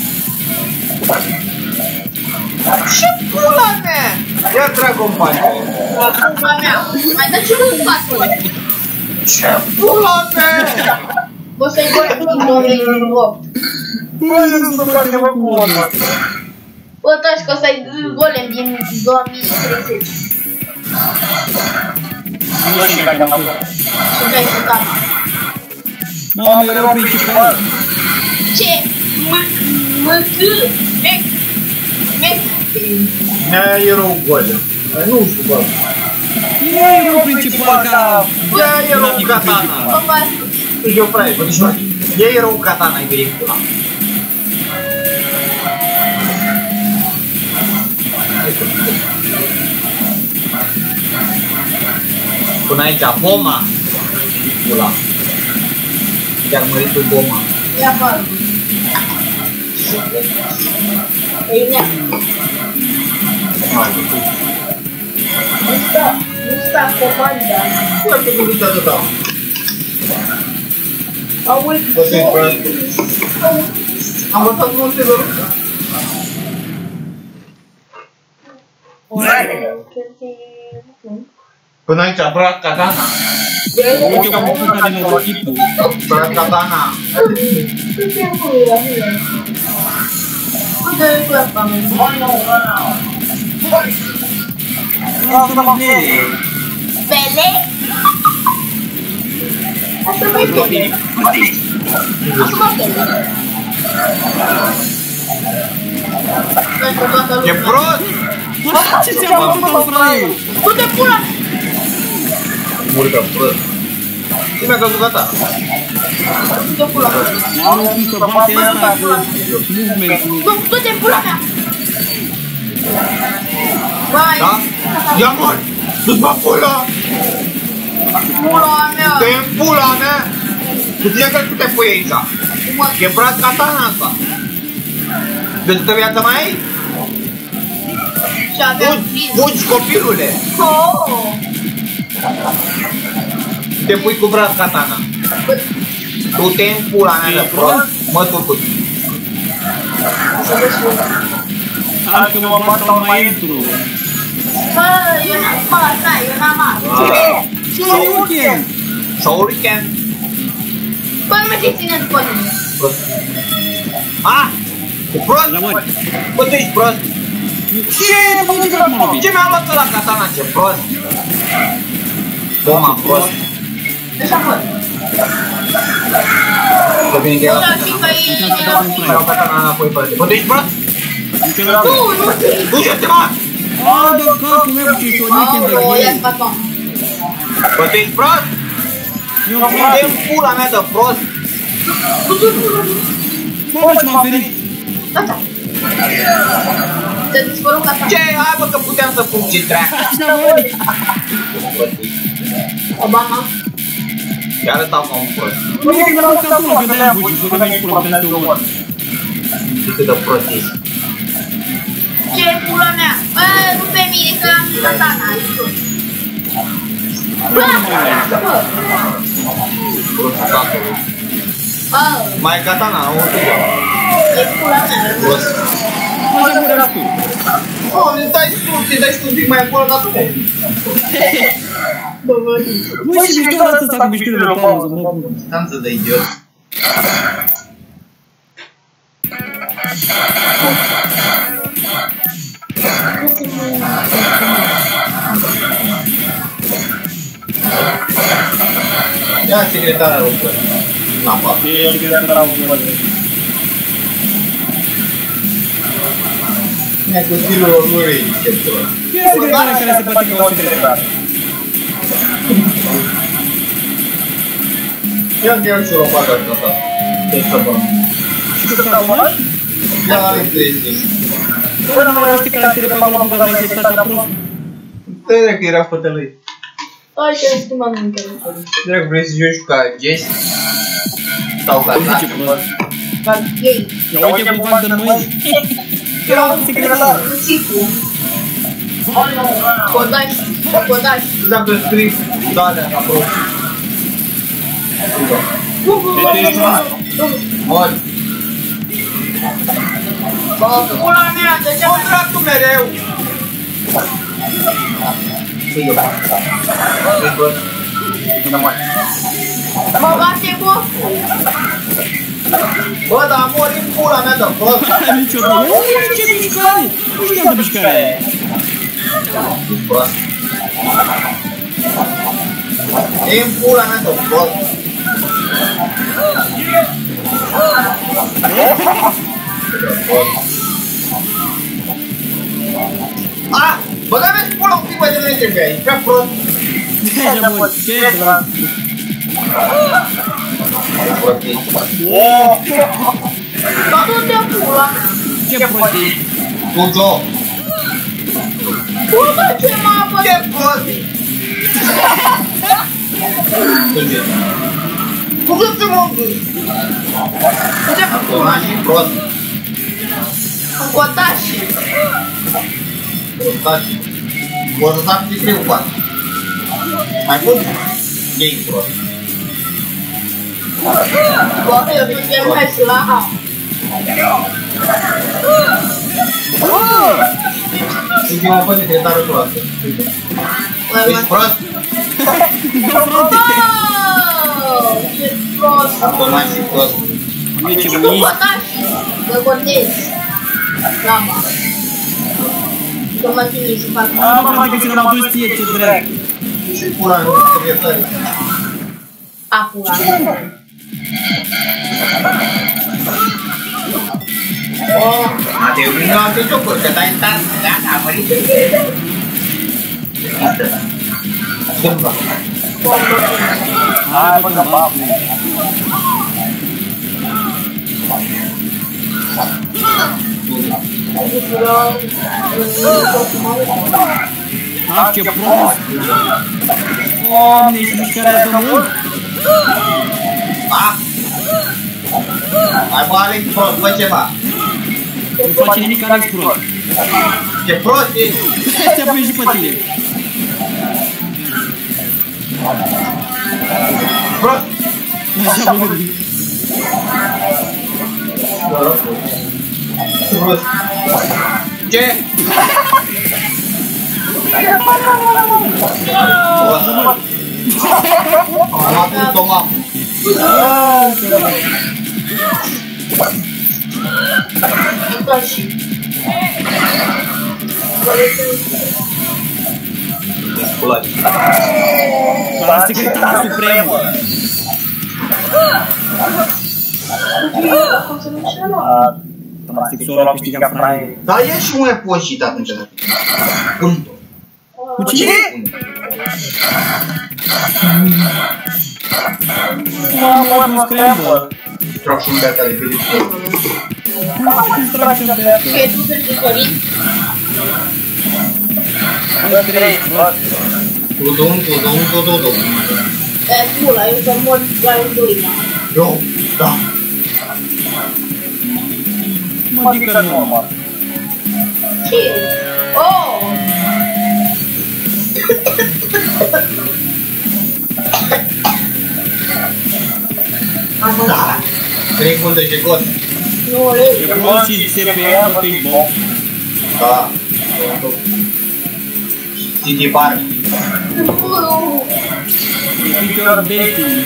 Ce pula mea! Ia Dragon Ball. Pula mea. Mai dă ce nu-ți fac. Ce pula mea! Bă, să-i vorbi din 2008. Bă, nu se face mă cu ăla. Bă, taci că ăsta-i golem din 2030. Nu știu care am făcut. Și vrei să tac. Mamă, erau principal. Ce? Mea erou golem. Nu știu, bă. E erau principal ca... Ea erou katana. Bă, bă, Eu frate, bă, deci ea erou katana, e bine pula. Până aici, bomba! Pula. Chiar măritul bomba. ia afară. Ei, nea. Nu sta comanda. Foarte gândit atâta. Auzi, Bă, să-i prost. Am văzut multe de ruptă. Până aici, brat katana. Uite cum făcut ca din ochipul. Brat katana. Unde-i cu asta, mă? Asta mă vede. Pele? Asta mai pele. Asta mai pele. E prost! Ce ți-am făcut al fraierul? Du-te pula! Muri ca prost. Ce mi-a căzut gata? Du-te pula! Am cum să bate asta cu movementul. Du-te pula mea! Băi! Da? Ia mor! Du-ți mă pula! Pula mea! Te-i pula mea! Tu tine că tu te pui aici! E brat katana asta! De câtă viață mai ai? Și aveam friz. Fugi copilule! Oh! Te pui cu brat katana! Tu te în pula mea de prost! Mă turcut! Hai că mă bat sau mai intru. Bă, eu n-am spus, da, eu n-am ars. Shoryuken! Shoryuken! Bă, nu merge ține după mine. Prost! Ah! E prost? Rămâni. Bă, tu ești prost! Ce? Ce mi-a luat ăla katana, ce prost? Boma, prost! Așa fă. Că vine de Bă, la dar știi că e... mai iau katana înapoi pe Bă, tu ești prost? Nu, nu știi. Duce-te, mă! A, de capul meu ce Shoryuken de Aoleu, la ia-ți el. baton. Bă, tu ești prost? Eu Dă-mi pula mea de prost! Mamă, ce m-am ferit. Gata. Te dispărut ca ta. Ce? Hai bă că puteam să fug ce treacă! Obama. Iar ăsta mă un prost. Nu e că m-am făcut acolo, că de-aia am fugit, că mi-ai pula, puteam să te omor. De cât de prost ești. Ce pula mea? Bă, nu pe mine, că am katana, e prost. Bă, bă. Prost tatălui. Mai katana, o tu. E pula mea. Prost. Așa cum era tu. Oh, îți dai stun un pic mai acolo, dar tu te. Bă, bă. Băi, și mișto arată asta cu mișcările de pauză, mă bun. Stanță de idiot. Ia secretara rupă. Lampa. E secretara rupă. Ia cu stilul lui, ce pula. E secretara care se bate ca o secretară. Ia-mi iau și lopata asta. Ce să bă. Și tot ca acum? Ia la lui 30. Bă, nu mai știi caractere pe acolo, că vrei să-i stai așa prost. Trebuie că era fătălăi. Hai că îți mai mult. Trebuie că vrei să joci ca Jess? Sau ca Uite ce Nash? prost. Ca gay. Ia uite cum fac de mâini. Era un secretar. Cicu. Codași. Codași. Dacă scrii Dalea ca prost. Mori. Bă, pula mea, de ce O dracu mereu! Să-i eu. E prost. Nu mai. mă bate cu? Bă, dar mori în pula mea de prost. Niciodată. Ce mișcare! Nu știam de mișcarea aia. E prost. E în pula mea de prost. Ah! Băga-mi-și pula un pic mai de nu trebuie aici, prea prost. Așa, bă, ce drag. Prostii. Dar du-te pula. Ce prost ești. Tujo. Pula ce mă apă. Ce prostii. Tujo. Puteți-mă îngâi. Du-te Acum și prost. Codași. Uitați. O să sap și scriu cu asta. Mai pun? Ei prost. Bă, eu nu te mai și la A. Uite, mă pun secretarul proastă. Ești prost? Bă, ce prost. Acum și prost. Nici Tu mâini. codași. Să contezi. Lama. Să mă ține să fac. A, mă, mai că ți l-am adus ție, ce drag. Și pula în secretare. A, pula. Oh, Mateu, vin la alte jocuri, că dai în tare. Gata, am mărit. Ce nu fac? Hai, bă, că bap. Ah, ce prost. Doamne, și mișcarea de mult. Ah! Hai bă, Alex, prost, fă ceva. Nu face nimic, Alex, prost. Ce prost ești! Te-a prins și pe tine. Prost! Așa, bă, Prost! Ce? Am luat un mamă. codași. Culaci. la secretara supremă. Cum să nu știu ăla? Transexualul a câștigat fraie. Dar e și mai poșit atunci. Punto. Cu cine? Mamă, mă scramble. Trag și un beat ale pe discord. Trag și un beat. Că tu sunt diferit? Bă, trei, bă. Tudum. E, pula, eu să mor la un doina. Eu, da. Mă zic că nu. Ce? Oh! Da. 3 punte de gol. Nu, lei. E bun și CPM, bă, e bun. Da. City Park. E picior dating.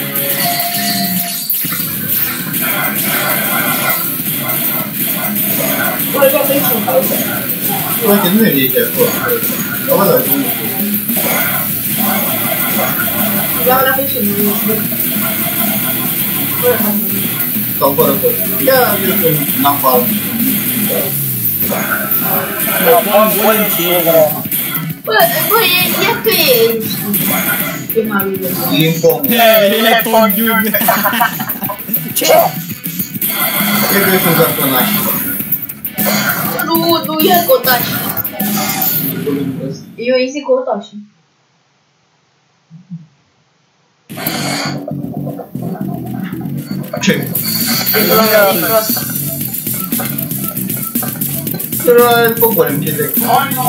Bă, că vrei și un pauză. Uite, nu e aici acolo. Bă, da, nu. Vreau la fel și nu e. Sau fără pot. Ia, eu sunt napalm. Napalm gol în ce? Bă, e tu e... E mai bine. Limpom. E Tom Jung. Ce? Cred că sunt cartonași. Nu e cotași. Eu îi zic cotași. Ce? E prost. Să-l poporem ce trec.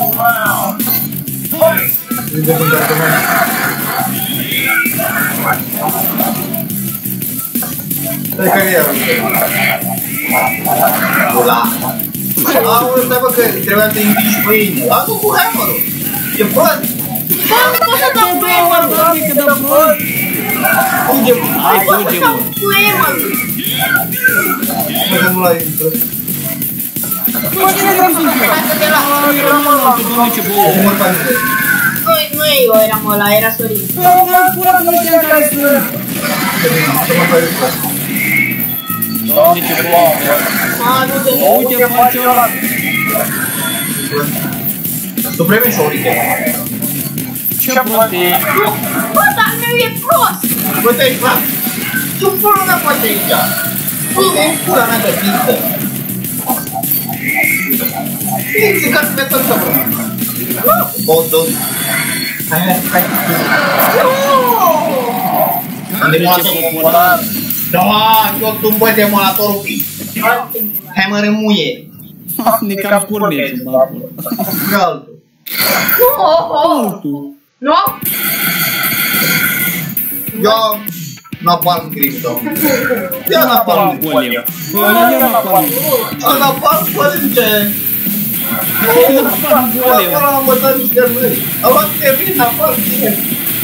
Zic că sunt cartonași. Stai care e ăla? Aoleu, stai bă că trebuia să invici mâine. Lasă cu hammerul. E prost. Bă, nu pot să dau cu hammer-ul. Că dă prost. Unde mă? Hai, Nu pot să fuge, dau mă. cu hammer-ul. Mă că nu l-ai intrat. Bă, ce ne-ai gândit? Hai să te las. Era mă, altă, doamne, ce bă. Cum faci? Nu eu eram ăla, era Sorin. Bă, pula că nu știam care sunt. Să mă faci prost. Doamne, ce bă. A, nu te... Uite, face ăla. Supreme sau Riche? Ce prost e? Bă, dar al meu e prost. Bă, te-ai clar. Ce pula mea face aici? E pula mea de pintă. E că mi-a tot să vrem. Bă, dă-l. Hai. Unde molatorul? Da, eu tumbă demolatorul fi. Hai mă rămuie. Ne cam curnețul, bă. Altul. Nu? Eu napalm cripto. Ia napalm. Bă, eu napalm. A napalm părince. Napalm, goleu. Acolo am învățat niște mâini. Am luat de vin napalm cine?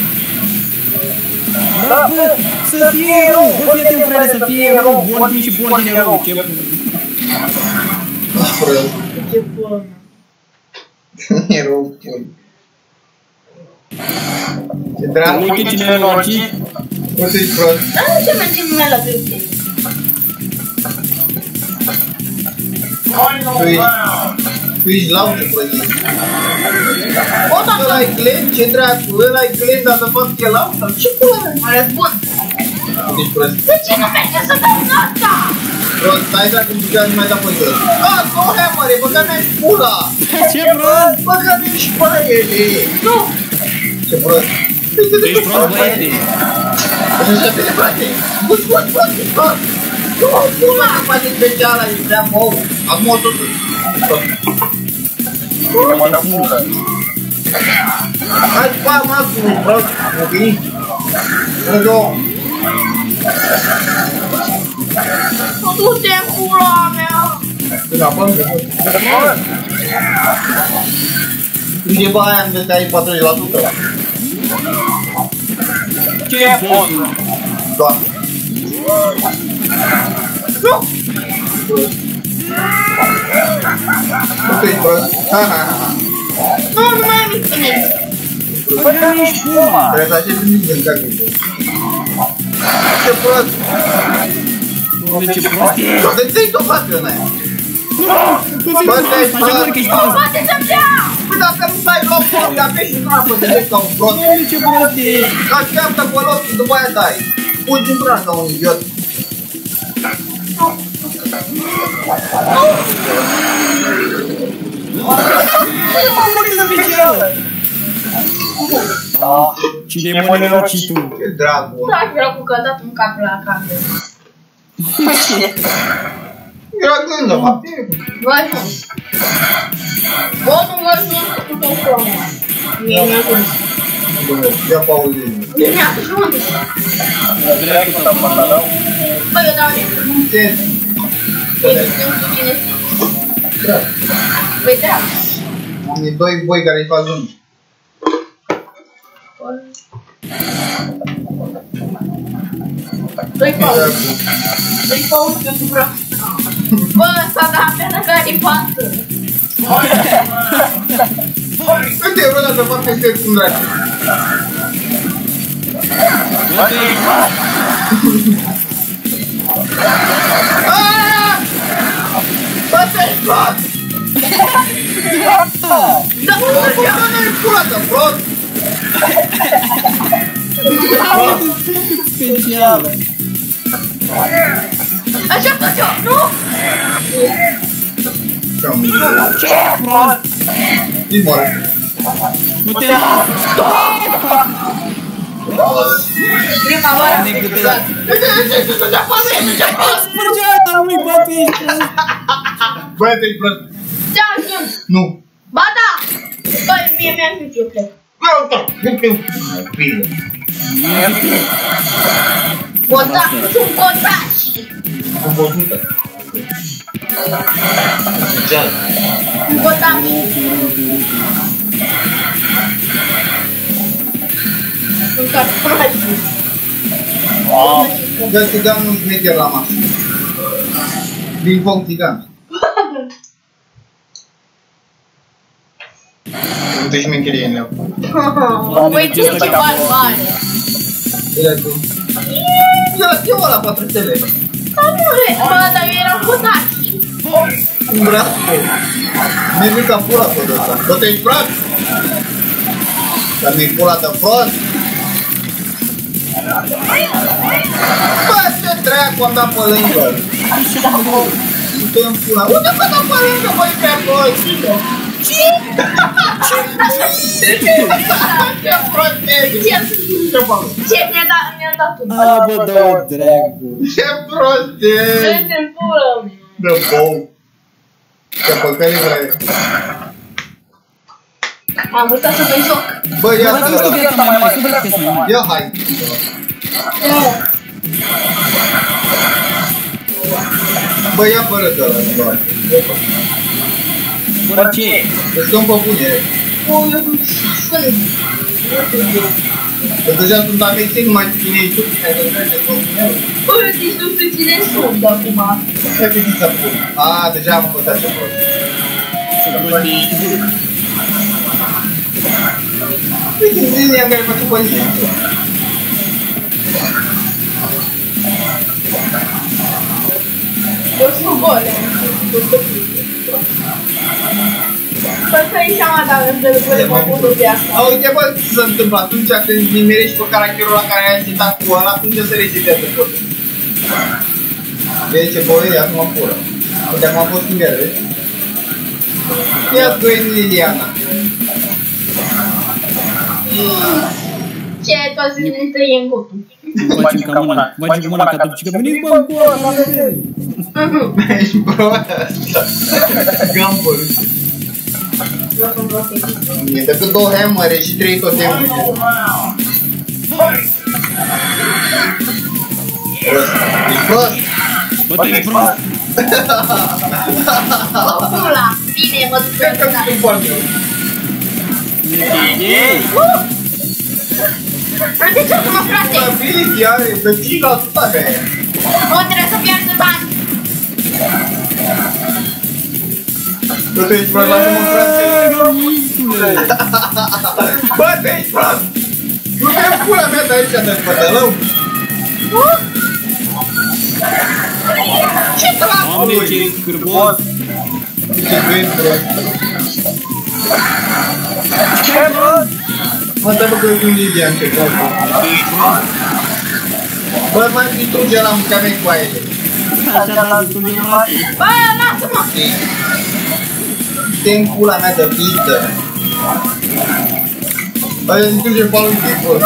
Da, bă, să fie erou. Bă, fii atent, frate, să fie erou. Bordin și Bordin erou. Ce Ce pula mea. Erou pui. Ce drag. uite cine e norocit. Uite-i prost. Dar de ce mergem noi la Brooklyn? Tu ești laută, plăcit. O, dar Ăla-i Glenn, ce dracu? Ăla-i Glenn, dar de fapt e laută? Ce pula mea? mă răzbun. Ești prost. De ce nu merge să dau asta? Prost, stai dacă îmi ziceam mai da pe jos. Ah, nu, hammer, băga mea și pula! Ce prost. Băga mea și paiele! Nu. Ce prost! Ești prost, băiete. Așa se vede, frate! Bus, prost! Nu, pula! Face speciala, e prea mou! Acum o tot... Hai, pa, maximum, prost! Ok? Unul, două! Du-te în pula mea. Când apăm, de mult! Uite, bă, aia îmi dăteai 40%. Ce e botul? Doamne! Nu! Nu ești prost? Ha, ha, ha! Nu mai am infinit. Bă, că ești puma. Trebuie să așezi în mine, dacă e. Ce prost! Doamne, ce prost e. De ce ți-ai topat pe ăna aia? Bă, te-ai prost, așa că ești prost. Poate să vrea. Păi dacă nu stai locul, te apeși în apă, te vezi ca un prost. Doamne, ce prost e. Așteaptă pe loc și după aia dai. Fugi într-una ca un idiot. Cine e mă nenorocitul? Ce dracu. Da, vreau cu că a dat un cap la cameră. Era gând, de fapt. Vă ajuns. Bă, nu vă ajuns cu tot mea. Mie mi-a ajuns. Ia pauze. Mie mi-a ajuns. Dracu, Băi, eu dau nimic. Ce? Băi, nu știu cine sunt. Băi, drag. E doi boi care îi fac lungi. Doi pauz. Doi pauz că tu vreau. Bă, ăsta da pe la care îi pasă. Uite, eu ăla să fac peste cum dracu. Bă, să-i fac! Da, bă, Nu-i pulată, prost! Specială. așa fac eu, nu? Ce? Îi moare. Nu te... Prima oară. Spărgeata, nu-i bate, ești prost. Băi, te-i prost. Ce ajung? Nu. Ba da! Băi, mie mi-a zis eu, cred. Bine. Sunt botașii. Am văzută. Geal. Botașii. Sunt cartonașii. Dă țiganul șmecher la masă. Din foc țigan. Nu-te șmecherie în leu. Băi, tu ce barbare. Ia tu. Ia, ce ăla 4 stele? Bă, dar eu eram botașii. Un braț pe. Mi-e mica pula pe ăsta. Tot ești braț? Dar mi-i pula de prost? Bă, ce dracu am dat pe lângă? Uite-mi pula. Unde m-a dat pe lângă, băi, pe acolo? Ce? Ce prost ești? Ce mi-a dat tu? A, bă, dă-o dracu. Ce prost ești? Ce-ți în pulă mea? Dă bou. Ce păcării vrei? Am văzut să mă joc. Bă, ia Bă, nu știu viața mai mare, nu vreau să mai mare. ia hai. Bă, ia fără de ăla. Fără ce? Îți dăm pe bune. O, eu sunt. Că deja sunt amestec, nu mai știu cine ești tu. Bă, deci nu știu cine sunt acum. Hai că ți-a pus. A, deja am învățat ce pot. Uite, linia în care mă țin pe linie. Eu sunt gole. Bă, să-i seama dacă îți dă lucrurile mă pun pe asta. A, uite, bă, ce se întâmplă atunci când nimerești pe caracterul ăla care ai citat cu ăla, atunci se resetează totul. Vezi ce băie, acum pură. Uite, acum am fost în el, vezi? Ia-ți doi Liliana. Ce, toți ne trăie în cotul. Facem ca mâna, facem mâna ca tu zici că veniți bă în coa, Ești prost. Gambul. Eu sunt prostit. E decât 2 hammere și 3 totemuri. Prost. Ești prost? bă, tu ești prost. Bă, pula. Bine, mă duc Cred că pe sunt foarte. Frate, ce-mă, frate? Ability are, pe 5% pe aia. Mă, trebuie să pierdă bani. Bă, tu ești prost, lasă-mă în frate. Bă, tu ești prost! Nu te pula mea de aici, de pătălău! Ce dracu? Doamne, ce scârbos. Ce tu ești prost? Ce prost? Mă, te-a făcut un Lidian, ce prost. Bă, mai distruge la mâncare cu aia. Așa da, destul de mare. Bă, lasă-mă. Te-n pula mea de pită. Bă, distruge palul de gol.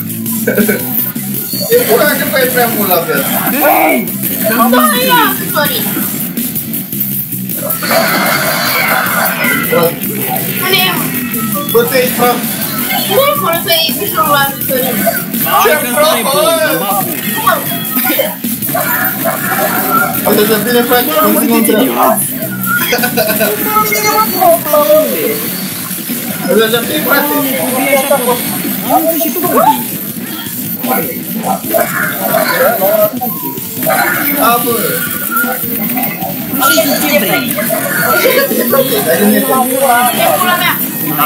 E pula mea că faci prea mult la viață. Hei! Da, ia, Sorin. Prost. Unde e, mă? Bă, tu ești prost. Nu e foloseai mișorul la Sorin. Hai că stai, bă, bă. Uite să bine, frate, continuu întreabă. Uite să bine, frate. Am și tu copii. A, bă. Și ce vrei? E pula mea!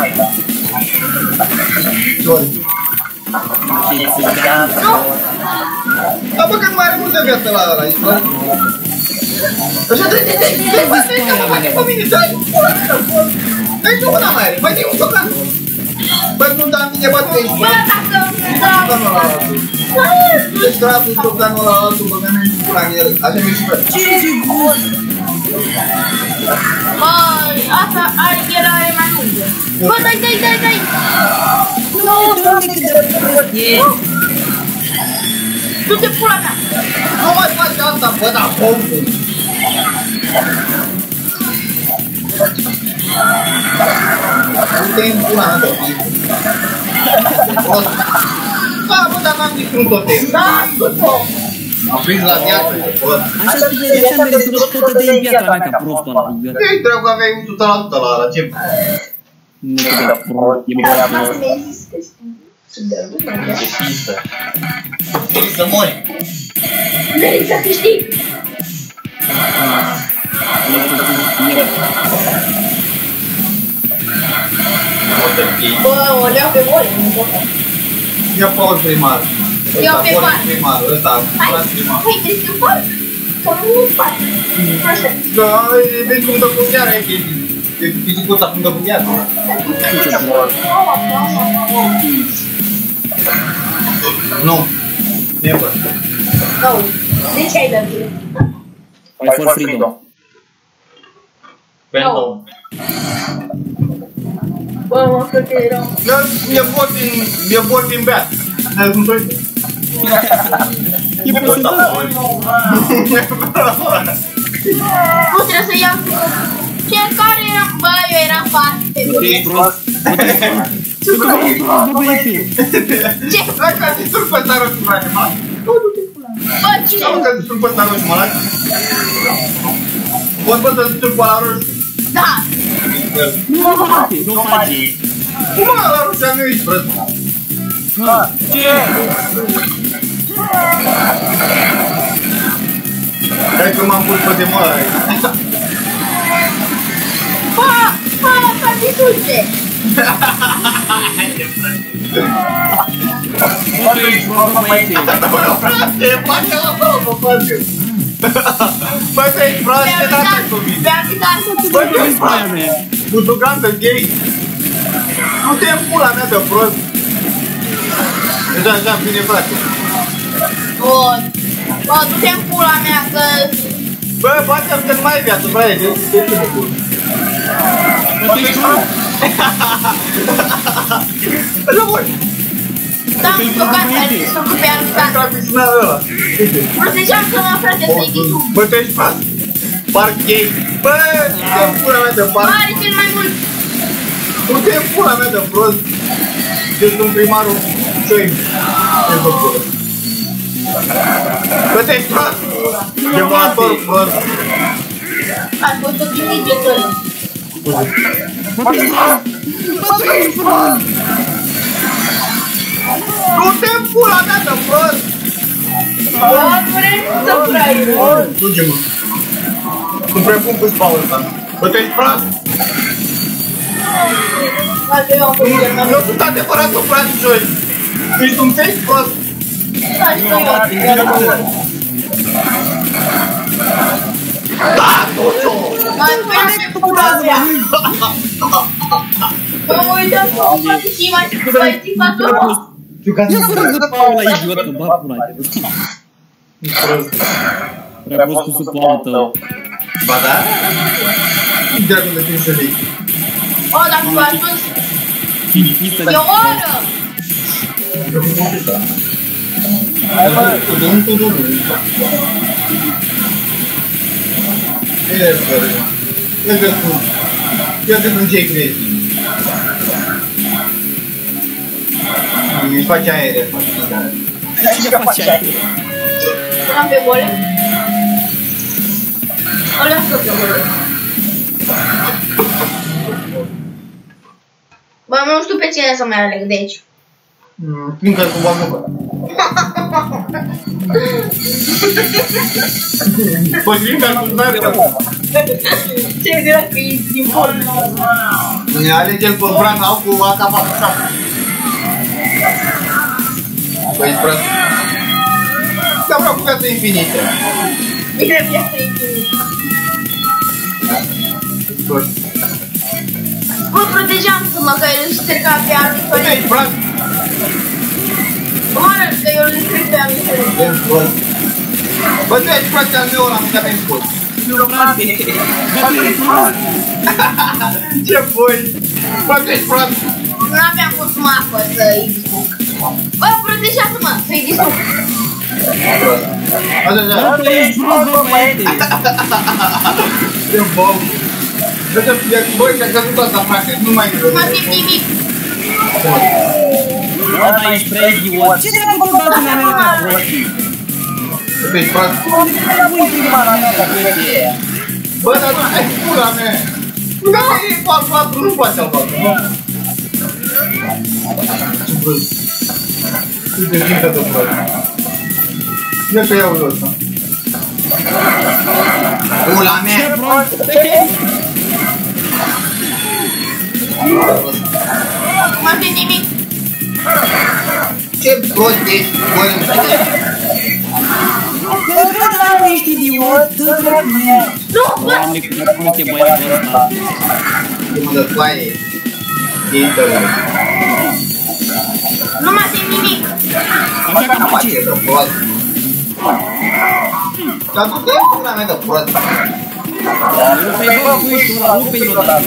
Sorry. Ce țigan. A, bă, că nu mai are multă viață la ăla, ești frate. Așa, dai, bă, stai, că mă bate pe mine, dai, pula mea, bă. Dai, nu una mai are, mai dai un socan. Bă, nu, dar mine bate aici, Bă, bă. dacă... Ești trapul socanul ăla altul, bă, că nu-i pula în el, așa mi-e și frate. Ce gust? Bă, asta el are mai multe. Bă, dai! Nu, doamne, cât de prost e. Du-te pula mea! Nu mai faci asta, bă, da, pompul. Nu te-ai în pula mea, bă. Da, bă, dar n-am distrus tot timpul. Da, du-te! Am prins la viață, bă. Așa că de așa mi-ai recunoscut tot de în viața mea ca prostul ăla. Ei, trebuie că aveai 100% la ce... Nu cât de prost, e Asta băiatul. mi-ai zis că sunt de lumea. Pisă. Vrei să mori. Vrei să câștig? Bă, o leau pe voi, nu pot. Ia Paul primar. Ia pe Paul. Primar, ăsta, Hai, primar. hai, te știu fac. Că nu fac. Așa. Da, vezi cum dă cu gheara, e fizicul ăsta cum dă cu gheara. Nu. Never. Nu. De ce ai dat bine? Fight for freedom. Pentru... Bă, mă, că te erau. E bot din beat. N-ai cum să uite? E prezentat. Nu trebuie să iau. Fiecare era... Bă, eu eram foarte Nu bine. ești prost. Nu te ești prost, bă, băiete. Ce? Dacă a distrug pe ăsta roșu, frate, mă? Bă, cine? Sau că distrug pe ăsta roșu, mă lași? Pot să distrug pe ăla roșu? Da. Nu face, nu face. Cum mă, ăla roșu nu ești prost? Ce? Hai că m-am pus pe de moară aici. Bă, să distruge. Bă, tu ești prost, bă, băiete. Bă, frate, face la două, mă face. Bă, tu ești prost, ce dată cu mine? Pe aplicat. Bă, tu ești aia mea. Butugantă gay. Nu te în pula mea de prost. Deja, așa, bine, frate. Bun. Bă, du-te în pula mea, că... Bă, bate-mi că nu mai ai viață, frate, de ce te pula? Bă, tu ești prost. Așa, băi. Da, am tocat, ai să pe aplicat. Intra în piscina ăla. Uite. Nu ziceam că mă, frate, să-i distrug. Bă, tu ești prost. Parc gay. Bă, du-te în pula mea de parc. Are cel mai mult. Du-te în pula mea de prost. Eu sunt primarul Cioi. Ce făcut? Bă, te ești prost. Demolator prost. Ați fost o chimicetori. Bă, tu ești prost. Bă, tu ești prost. Du-te în pula mea de prost. Bă, vrei să frai. Du-te-mă. Cum prepun cu spaul ăsta. Bă, tu ești prost. Dacă eu am fost de Eu sunt adevăratul frate Cioi. Ești un fake prost. Da, tu-ți-o. Mai pe pula mea. Mă uitam să o fac și mai țipat-o. Ia fără de Paul la idiot, că bag pula aia. Prea prost cu supaul tău. Ba da? Dracu de tine să vii. O, dacă v-a ajuns, Filipistă de... e o oră. Hai bă, tudum. Ia că sunt cei crezi. Îmi face aere. Cine face aia? l-am pe golem? O las tot pe golem. Bă, nu știu pe cine să mai aleg de aici. Fiindcă cu bamucă. Păi fiindcă cu bamucă. Ce dracu e din bol. Ne alegem pe Bran sau cu AK-47. Băi, prost. Că vreau cu viață infinită. Bine, viața infinită. Prost. Bă, protejeam-mă că eu îl strica pe arbitrul. Băi, Bran. Bă, mă arăt că eu îl stric pe arbitrul. Bă, tu ești prost al meu ăla, mâncat în scurt. Ce boi? Bă, tu ești prost. Nu aveam cum să mă apăr să-i distrug. Bă, protejează-mă, să-i distrug. Așa. Bă, ești prost, bă, băiete! Ce bom. Băi, și-a căzut asta, frate, nu mai Nu mă simt nimic. Bă, mai ești prea idiot! Ce te-a făcut bătul mea mea ca proști? Bă, tu ești prost. Bă, dar nu, hai pula mea. Nu, e 4-4, nu poate să-l facă, nu? Ce prost. Uite, fiindcă de prost. Ia că iau ăsta. Pula mea! Ce prost! Nu mă simt nimic. Ce prost ești, băi, nu știu. Bă, dracu, ești idiot! Dracu mea! Nu, bă! Doamne, cât de prost e băiatul ăsta! Ce mă dă foaie. Gheită, bă. Nu mă simt nimic. Așa că Ce ce? de prost. Dar tu te pula mea de prost. Rupe-i, bă, puișul ăla, rupe-i odată!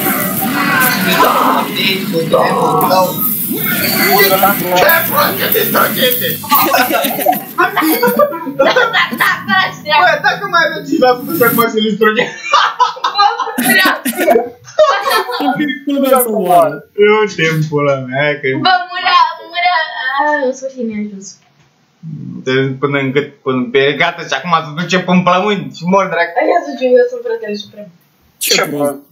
Ce prost e distrugete! Bă, dacă mai aveți 5% și acum se-l distruge. Am fi culmea să oară! Eu știu pula mea, că... Bă, murea. În sfârșit mi-a ajuns. Până încât, gata și acum se duce până plămâni și mor dracu. Hai să eu sunt fratele suprem. Ce prost!